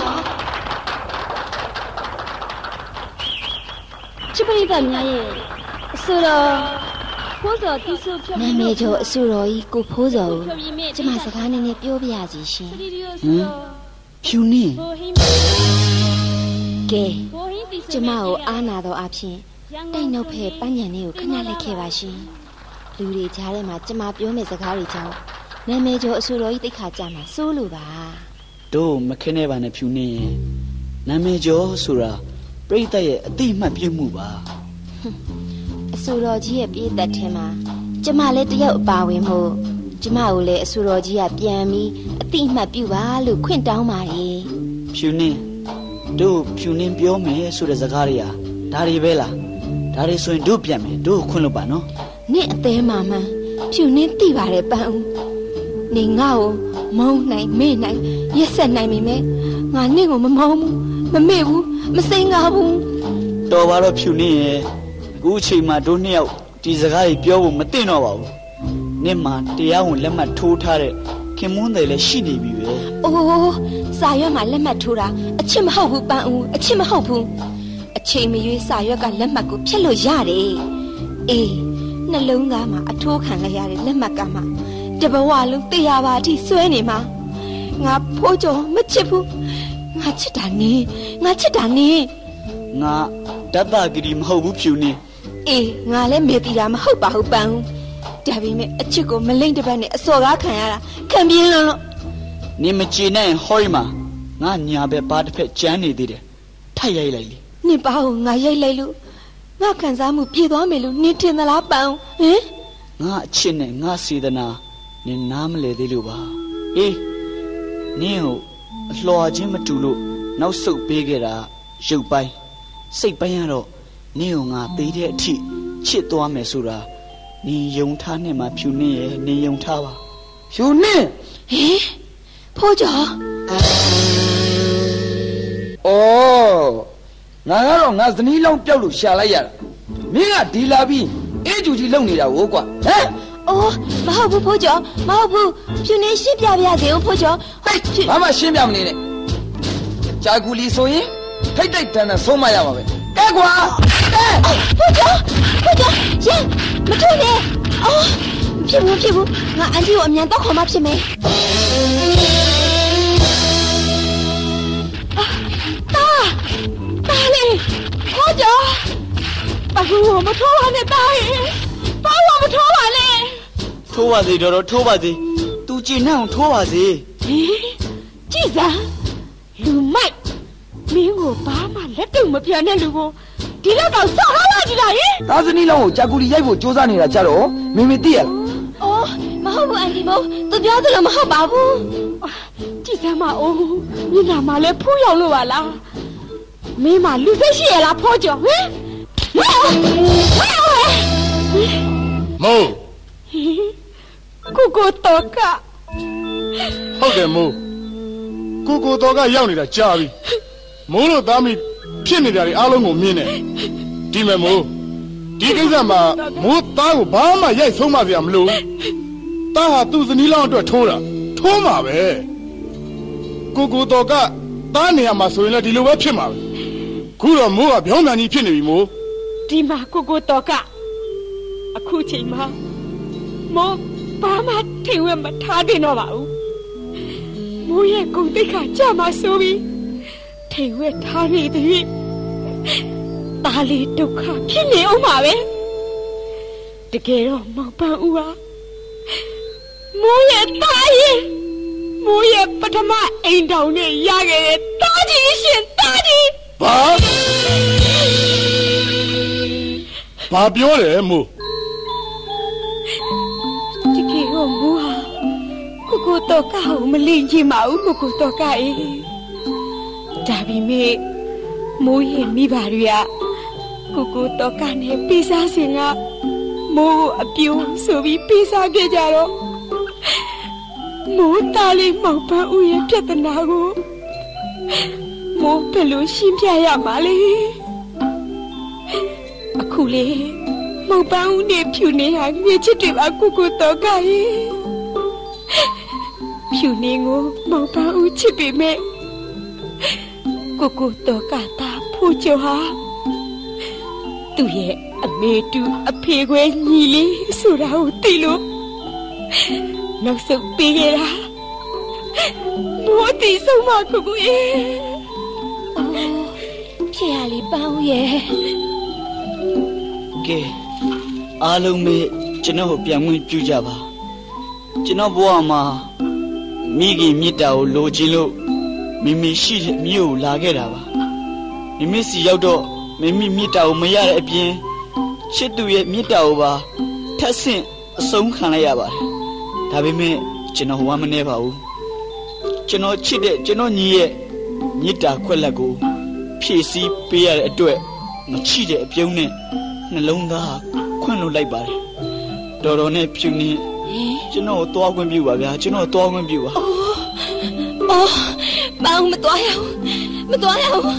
[SPEAKER 2] ချစ်ပရိသတ်များရဲ့အဆိုတော်ဖိုးစော်တီးဆိုဖြောနာမည်ကျော်အဆိုတော်ကြီးကိုဖိုးစော်ကိုကျမစကားနည်းနည်းပြောပြရစီရှင်ဖြူနေကဲကျမကိုအားနာတော်အဖြစ်တိုက်နှုတ်ဖဲပန်းညံလေးကိုခဏလိုက်ခဲ့ပါရှင်လူတွေကြားထဲမှာကျမပြောမယ့်စကားတွေကြောင့်နာမည်ကျော်အဆိုတော်ကြီးတိတ်ခါကြမှာစိုးလို့ပါတို့မခင်းနေပါနဲ့ဖြူနေနာမည်ကျော်ဆိုတာပြိတ္တရဲ့အတိအမှတ်ပြုမှုပါအဆိုတော်ကြီးရဲ့ပြိတ္တထဲမှာကျမလည်းတယောက်အပါဝင်မို့ကျမကိုလည်းအဆိုတော်ကြီးကပြန်ပြီးအတိအမှတ်ပြုပါလို့ခွင့်တောင်းပါတယ်ဖြူနေတို့ဖြူနေပြောမယ်ဆိုတဲ့စကားတွေကဒါတွေပဲလားဒါတွေဆိုရင်တို့ပြန်မယ်တို့ခွင့်လို့ပါနော်နင့်အသေးမှမှန်ဖြူနေသိပါတယ်ပန်းဦးနေငါ့ကိုမုံနိုင်မေ့နိုင်ရက်ဆက်နိုင်ပြီမဲငါနင့်ကိုမမုံဘူးမမေ့ဘူးမစိမ်းကားဘူးတော်ပါတော့ဖြူနေရဲ့အခုအချိန်မှာတို့နှစ်ယောက်ဒီစကားတွေပြောဖို့မသင့်တော့ပါဘူးနင့်မှာတရားဝင်လက်မှတ်ထိုးထားတဲ့ခင်မွန်းတယ်လည်းရှိနေပြီပဲအိုးစာရွက်မှာလက်မှတ်ထိုးတာအချစ်မဟုတ်ဘူးပန်းဦးအချစ်မဟုတ်ဘူးအချိန်မရွေးစာရွက်ကလက်မှတ်ကိုဖျက်လို့ရတယ်
[SPEAKER 3] အေးနှလုံးသားမှာအထိုးခံလိုက်ရတဲ့လက်မှတ်ကမှတဘဝလုံးတရားပါအထိဆွဲနေမှာငါဖိုးကျော်မချစ်ဘူးငါချစ်တာနေငါချစ်တာနေ
[SPEAKER 2] ငါဓာတ်တာဂရီမဟုတ်ဘူးဖြူနေ
[SPEAKER 3] အေးငါလည်းမေတီတာမဟုတ်ပါဘူးပန်းဒါပေမဲ့အချစ်ကိုမလိမ့်တပတ်နဲ့အစော်ကားခံရတာခံပြင်းလို့
[SPEAKER 2] နင်မကြည်နဲ့ဟောရီမှာငါညာဘက်ပါတစ်ဖက်ကျန်းနေသေးတယ်ထိုက်ရိုက်လိုက်လေ
[SPEAKER 3] နင်ပါကိုငါရိုက်လိုက်လို့ငါခံစားမှုပြေသွားမယ်လို့နင်ထင်သလားပန်းဟင်
[SPEAKER 2] ငါအချစ်နဲ့ငါစေတနာနင်နားမလဲသေးလို့ပါအေးနင်ကိုအလှော်ချင်းမတူလို့နောက်ဆုတ်ပေးခဲ့တာရုပ်ပိုင်းစိတ်ပိုင်းကတော့နင်ကိုငါသေးတဲ့အထိချစ်သွားမယ်ဆိုတာနင်ယုံထားနဲ့မှဖြူနေရဲ့နင်ယုံထားပါ
[SPEAKER 6] ဖြူနေ
[SPEAKER 3] ဟင်ဖိုးကျော်
[SPEAKER 6] ငါကတော့ငါဇနီးလောင်းပြောက်လို့ရှာလိုက်ရတာမင်းကဒီလာပြီးအေးဂျူကြီးလုံနေတာကိုကွာဟမ်
[SPEAKER 3] အော်မဟုတ်ဘူးဖိုးကျော်မဟုတ်ဘူးဖြူနေရှင်းပြပြစေဦးဖိုးကျော်
[SPEAKER 6] ဟဲ့ဘာမှရှင်းပြမနေနဲ့ဂျာကူလီဆိုရင်ထိတ်တိတ်တန်းတန်းဆုံးမရပါပဲကဲကွာကဲ
[SPEAKER 3] ဖိုးကျော်ရင်မထုံးနဲ့အော်ဖြစ်ဘူးငါအန်တီကိုအမြန်တော့ခေါ်မှဖြစ်မယ်တားလေဖိုးကျော်ဘာလို့မထိုးပါနဲ့တားရင်ဘာလို့မထိုးပါနဲ့
[SPEAKER 2] ထိုးပါစေတော်ထိုးပါစေသူကြည်နှံ့အောင်ထိုးပါစေ
[SPEAKER 3] ကြည်စားလူမိုက်မင်းကိုဘာမှလက်တုံမပြန်တဲ့လူကိုဒီလောက်တော့ဆောက်ထားလိုက်ကြည့်လားဟင်
[SPEAKER 6] သားစနီးလောင်းကိုဂျာကူလီရိုက်ဖို့ကြိုးစားနေတာကြတော့မင်းမသိရလား
[SPEAKER 3] အော်မဟုတ်ဘူးအန်တီမို့သူပြောသလိုမဟုတ်ပါဘူးကြည်စမ်းမအိုးမျက်နှာမှာလည်းဖူးရောက်လို့ပါလားမင်းမလူစိတ်ရှိရလားဖိုးကျော်ဟင်
[SPEAKER 4] မိုး
[SPEAKER 3] ကိုတော့က
[SPEAKER 4] ဟုတ်တယ်မိုးကိုတော့ကရောက်နေတာကြာပြီမိုးလို့သားမိဖြစ်နေကြတယ်အားလုံးကိုမြင်တယ်ဒီမဲ့မိုးဒီကိစ္စမှာမိုးသားကိုဘာမှရိုက်ဆုံးမစရာမလိုသားဟာသူ့ဇနီးလောင်းအတွက်ထိုးတာထိုးမှာပဲကိုတော့ကသားနေရာမှာဆိုရင်လည်းဒီလိုပဲဖြစ်မှာပဲခုတော့မိုးကပြောင်းပြန်ကြီးဖြစ်နေပြီမိုး
[SPEAKER 3] ဒီမှာကိုတော့ကအခုချိန်မှာမိုးဘာမှထိဝဲမထားတင်တော့ပါဘူးမိုးရဲ့ဂုဏ်သိက္ခာကြမှာဆိုပြီးထိဝဲထားနေတဲ့ตาလေးဒုက္ခဖြစ်နေအောင်ပါပဲတကယ်တော့မောင်ပန်းဦးဟာမိုးရဲ့သားရင်မိုးရဲ့ပထမအိမ်တောင်နဲ့ရခဲ့တဲ့တားကြီးရှင်တားကြီး
[SPEAKER 4] ဘာပြောတယ်မိုး
[SPEAKER 3] တကယ်တော့မိုးဟာကိုတော့ကကိုမလိမ့်ချင်ပါဘူးကိုတော့ကအေးဒါပေမဲ့မိုးရဲ့မိဘတွေကကိုတော့ကနဲ့ပေးစားစင်ကမိုးအပြိုးဆိုပြီးပေးစားခဲ့ကြတော့မိုးသားလေးမောင်ပန်းဦးရဲ့ပြဿနာကိုမိုးဘယ်လိုရှင်းပြရမှာလဲအခုလေမောင်ပန်းဦးနဲ့ဖြူနေဟာငွေချစ်တွေပါကိုတော့ကရဲ့ဖြူနေကိုမောင်ပန်းဦးချစ်ပေမဲ့ကိုတော့ကတာဖိုးကျော်ဟာသူ့ရဲ့အမေတူအဖေခွဲညီလေးဆိုတာကိုသိလို့နောက်ဆုံးပေးရတာမိုးတီဆုံးမကိုရဲ့ဖြစ်ရလေပန်းဦးရဲ့
[SPEAKER 2] ကဲအားလုံးပဲကျွန်တော်ပြန်ဝင်ပြကြပါကျွန်တော်ဘဝမှာမိခင်မြတ်တာကိုလိုချင်လို့မိမိရှိတဲ့မြို့ကိုလာခဲ့တာပါမိမိစီရောက်တော့မိမိမြတ်တာကိုမရတဲ့အပြင်ချစ်သူရဲ့မြတ်တာကိုပါထပ်ဆင့်အဆုံးခံလိုက်ရပါတယ်ဒါပေမဲ့ကျွန်တော်ဝမ်းမနေပါဘူးကျွန်တော်ချစ်တဲ့ကျွန်တော်ညီရဲ့မြတ်တာခွက်လက်ကိုဖြည့်ဆည်းပေးရတဲ့အတွက်မချစ်တဲ့အပြုံးနဲ့နှလုံးသားခွန့်လို့လိုက်ပါတယ်တော်နဲ့ဖြူနေကျွန်တော်သွားခွင့်ပြုပါဗျာကျွန်တော်သွားခွင့်ပြုပါ
[SPEAKER 3] အော်ဘာမှမသွားရဘူးမသွားရဘူး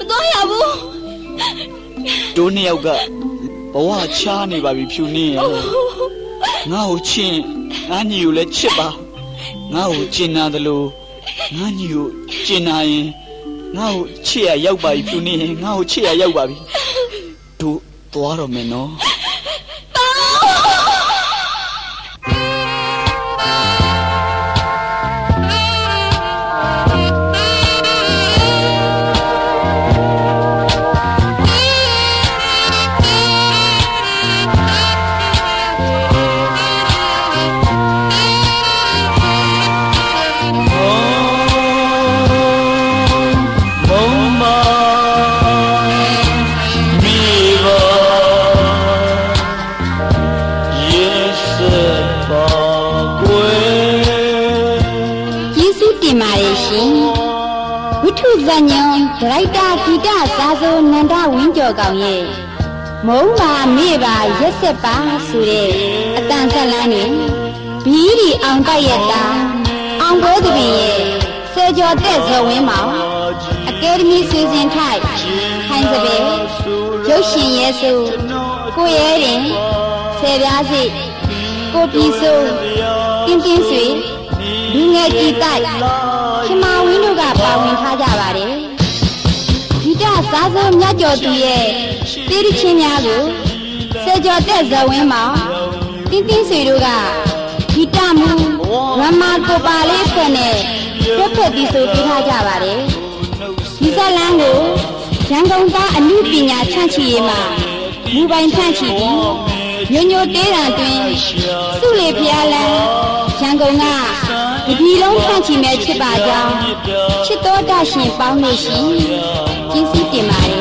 [SPEAKER 2] တို့နှစ်ယောက်ကဘဝချားနေပါပြီဖြူနေရငါ့ကိုချင်းငါညီကိုလည်းချစ်ပါငါ့ကိုကျင်နာသလိုငါညီကိုကျင်နာရင်ငါ့ကိုချစ်ရရောက်ပါပြီဖြူနေငါ့ကိုချစ်ရရောက်ပါပြီတို့သွားတော့မယ်နော်
[SPEAKER 9] ဇာညွန်ဒရိုက်တာဂီတစာစိုးနန္ဒဝင်းကျော်ကောင်ရဲ့မုံပါမေ့ပါရက်ဆက်ပါဆိုတဲ့အတန်ဆက်လန်းနေဘီဒီအောင်တိုက်ရတာအောင်ဘိုးတပင်ရဲ့ဆယ်ကျော်တဲ့ဇဝင်းမောင်အကယ်ဒမီစီစဉ်ထိုက်ခိုင်စပယ်ရုပ်ရှင်ရဲစုကိုရဲရင်ဆယ်ပြားစီကိုပြည်စိုးတင်းတင်းဆွေလူငယ်ကြည်တိုက်ခင်မာဝင်းတို့ကပါဝင်ထားကြပါတယ်ဂီတစားစိုးမြတ်ကျော်သူရဲ့တေးရချင်းများကိုဆယ်ကျော်တဲ့ဇဝင်းမောင်တင်းတင်းဆွေတို့ကဂီတမူရမကိုပါလေးဖွဲ့နဲ့ပြတ်ဖက်ပြီးဆိုပေးထားကြပါတယ်ဒီဇလန်းကိုရန်ကုန်သားအမှုပညာဖြန့်ချီရေးမှာမူပိုင်ဖြန့်ချီပြီးညိုညိုတေးတံတွင်စုလေဖျားလန်းရန်ကုန်ကဒီလုံးဖြန့်ချီမဲ့ဖြစ်ပါကြောင်းချစ်တော်တရှင်ပေါင်းလို့ရှိကျေးဇူးတင်ပါတယ်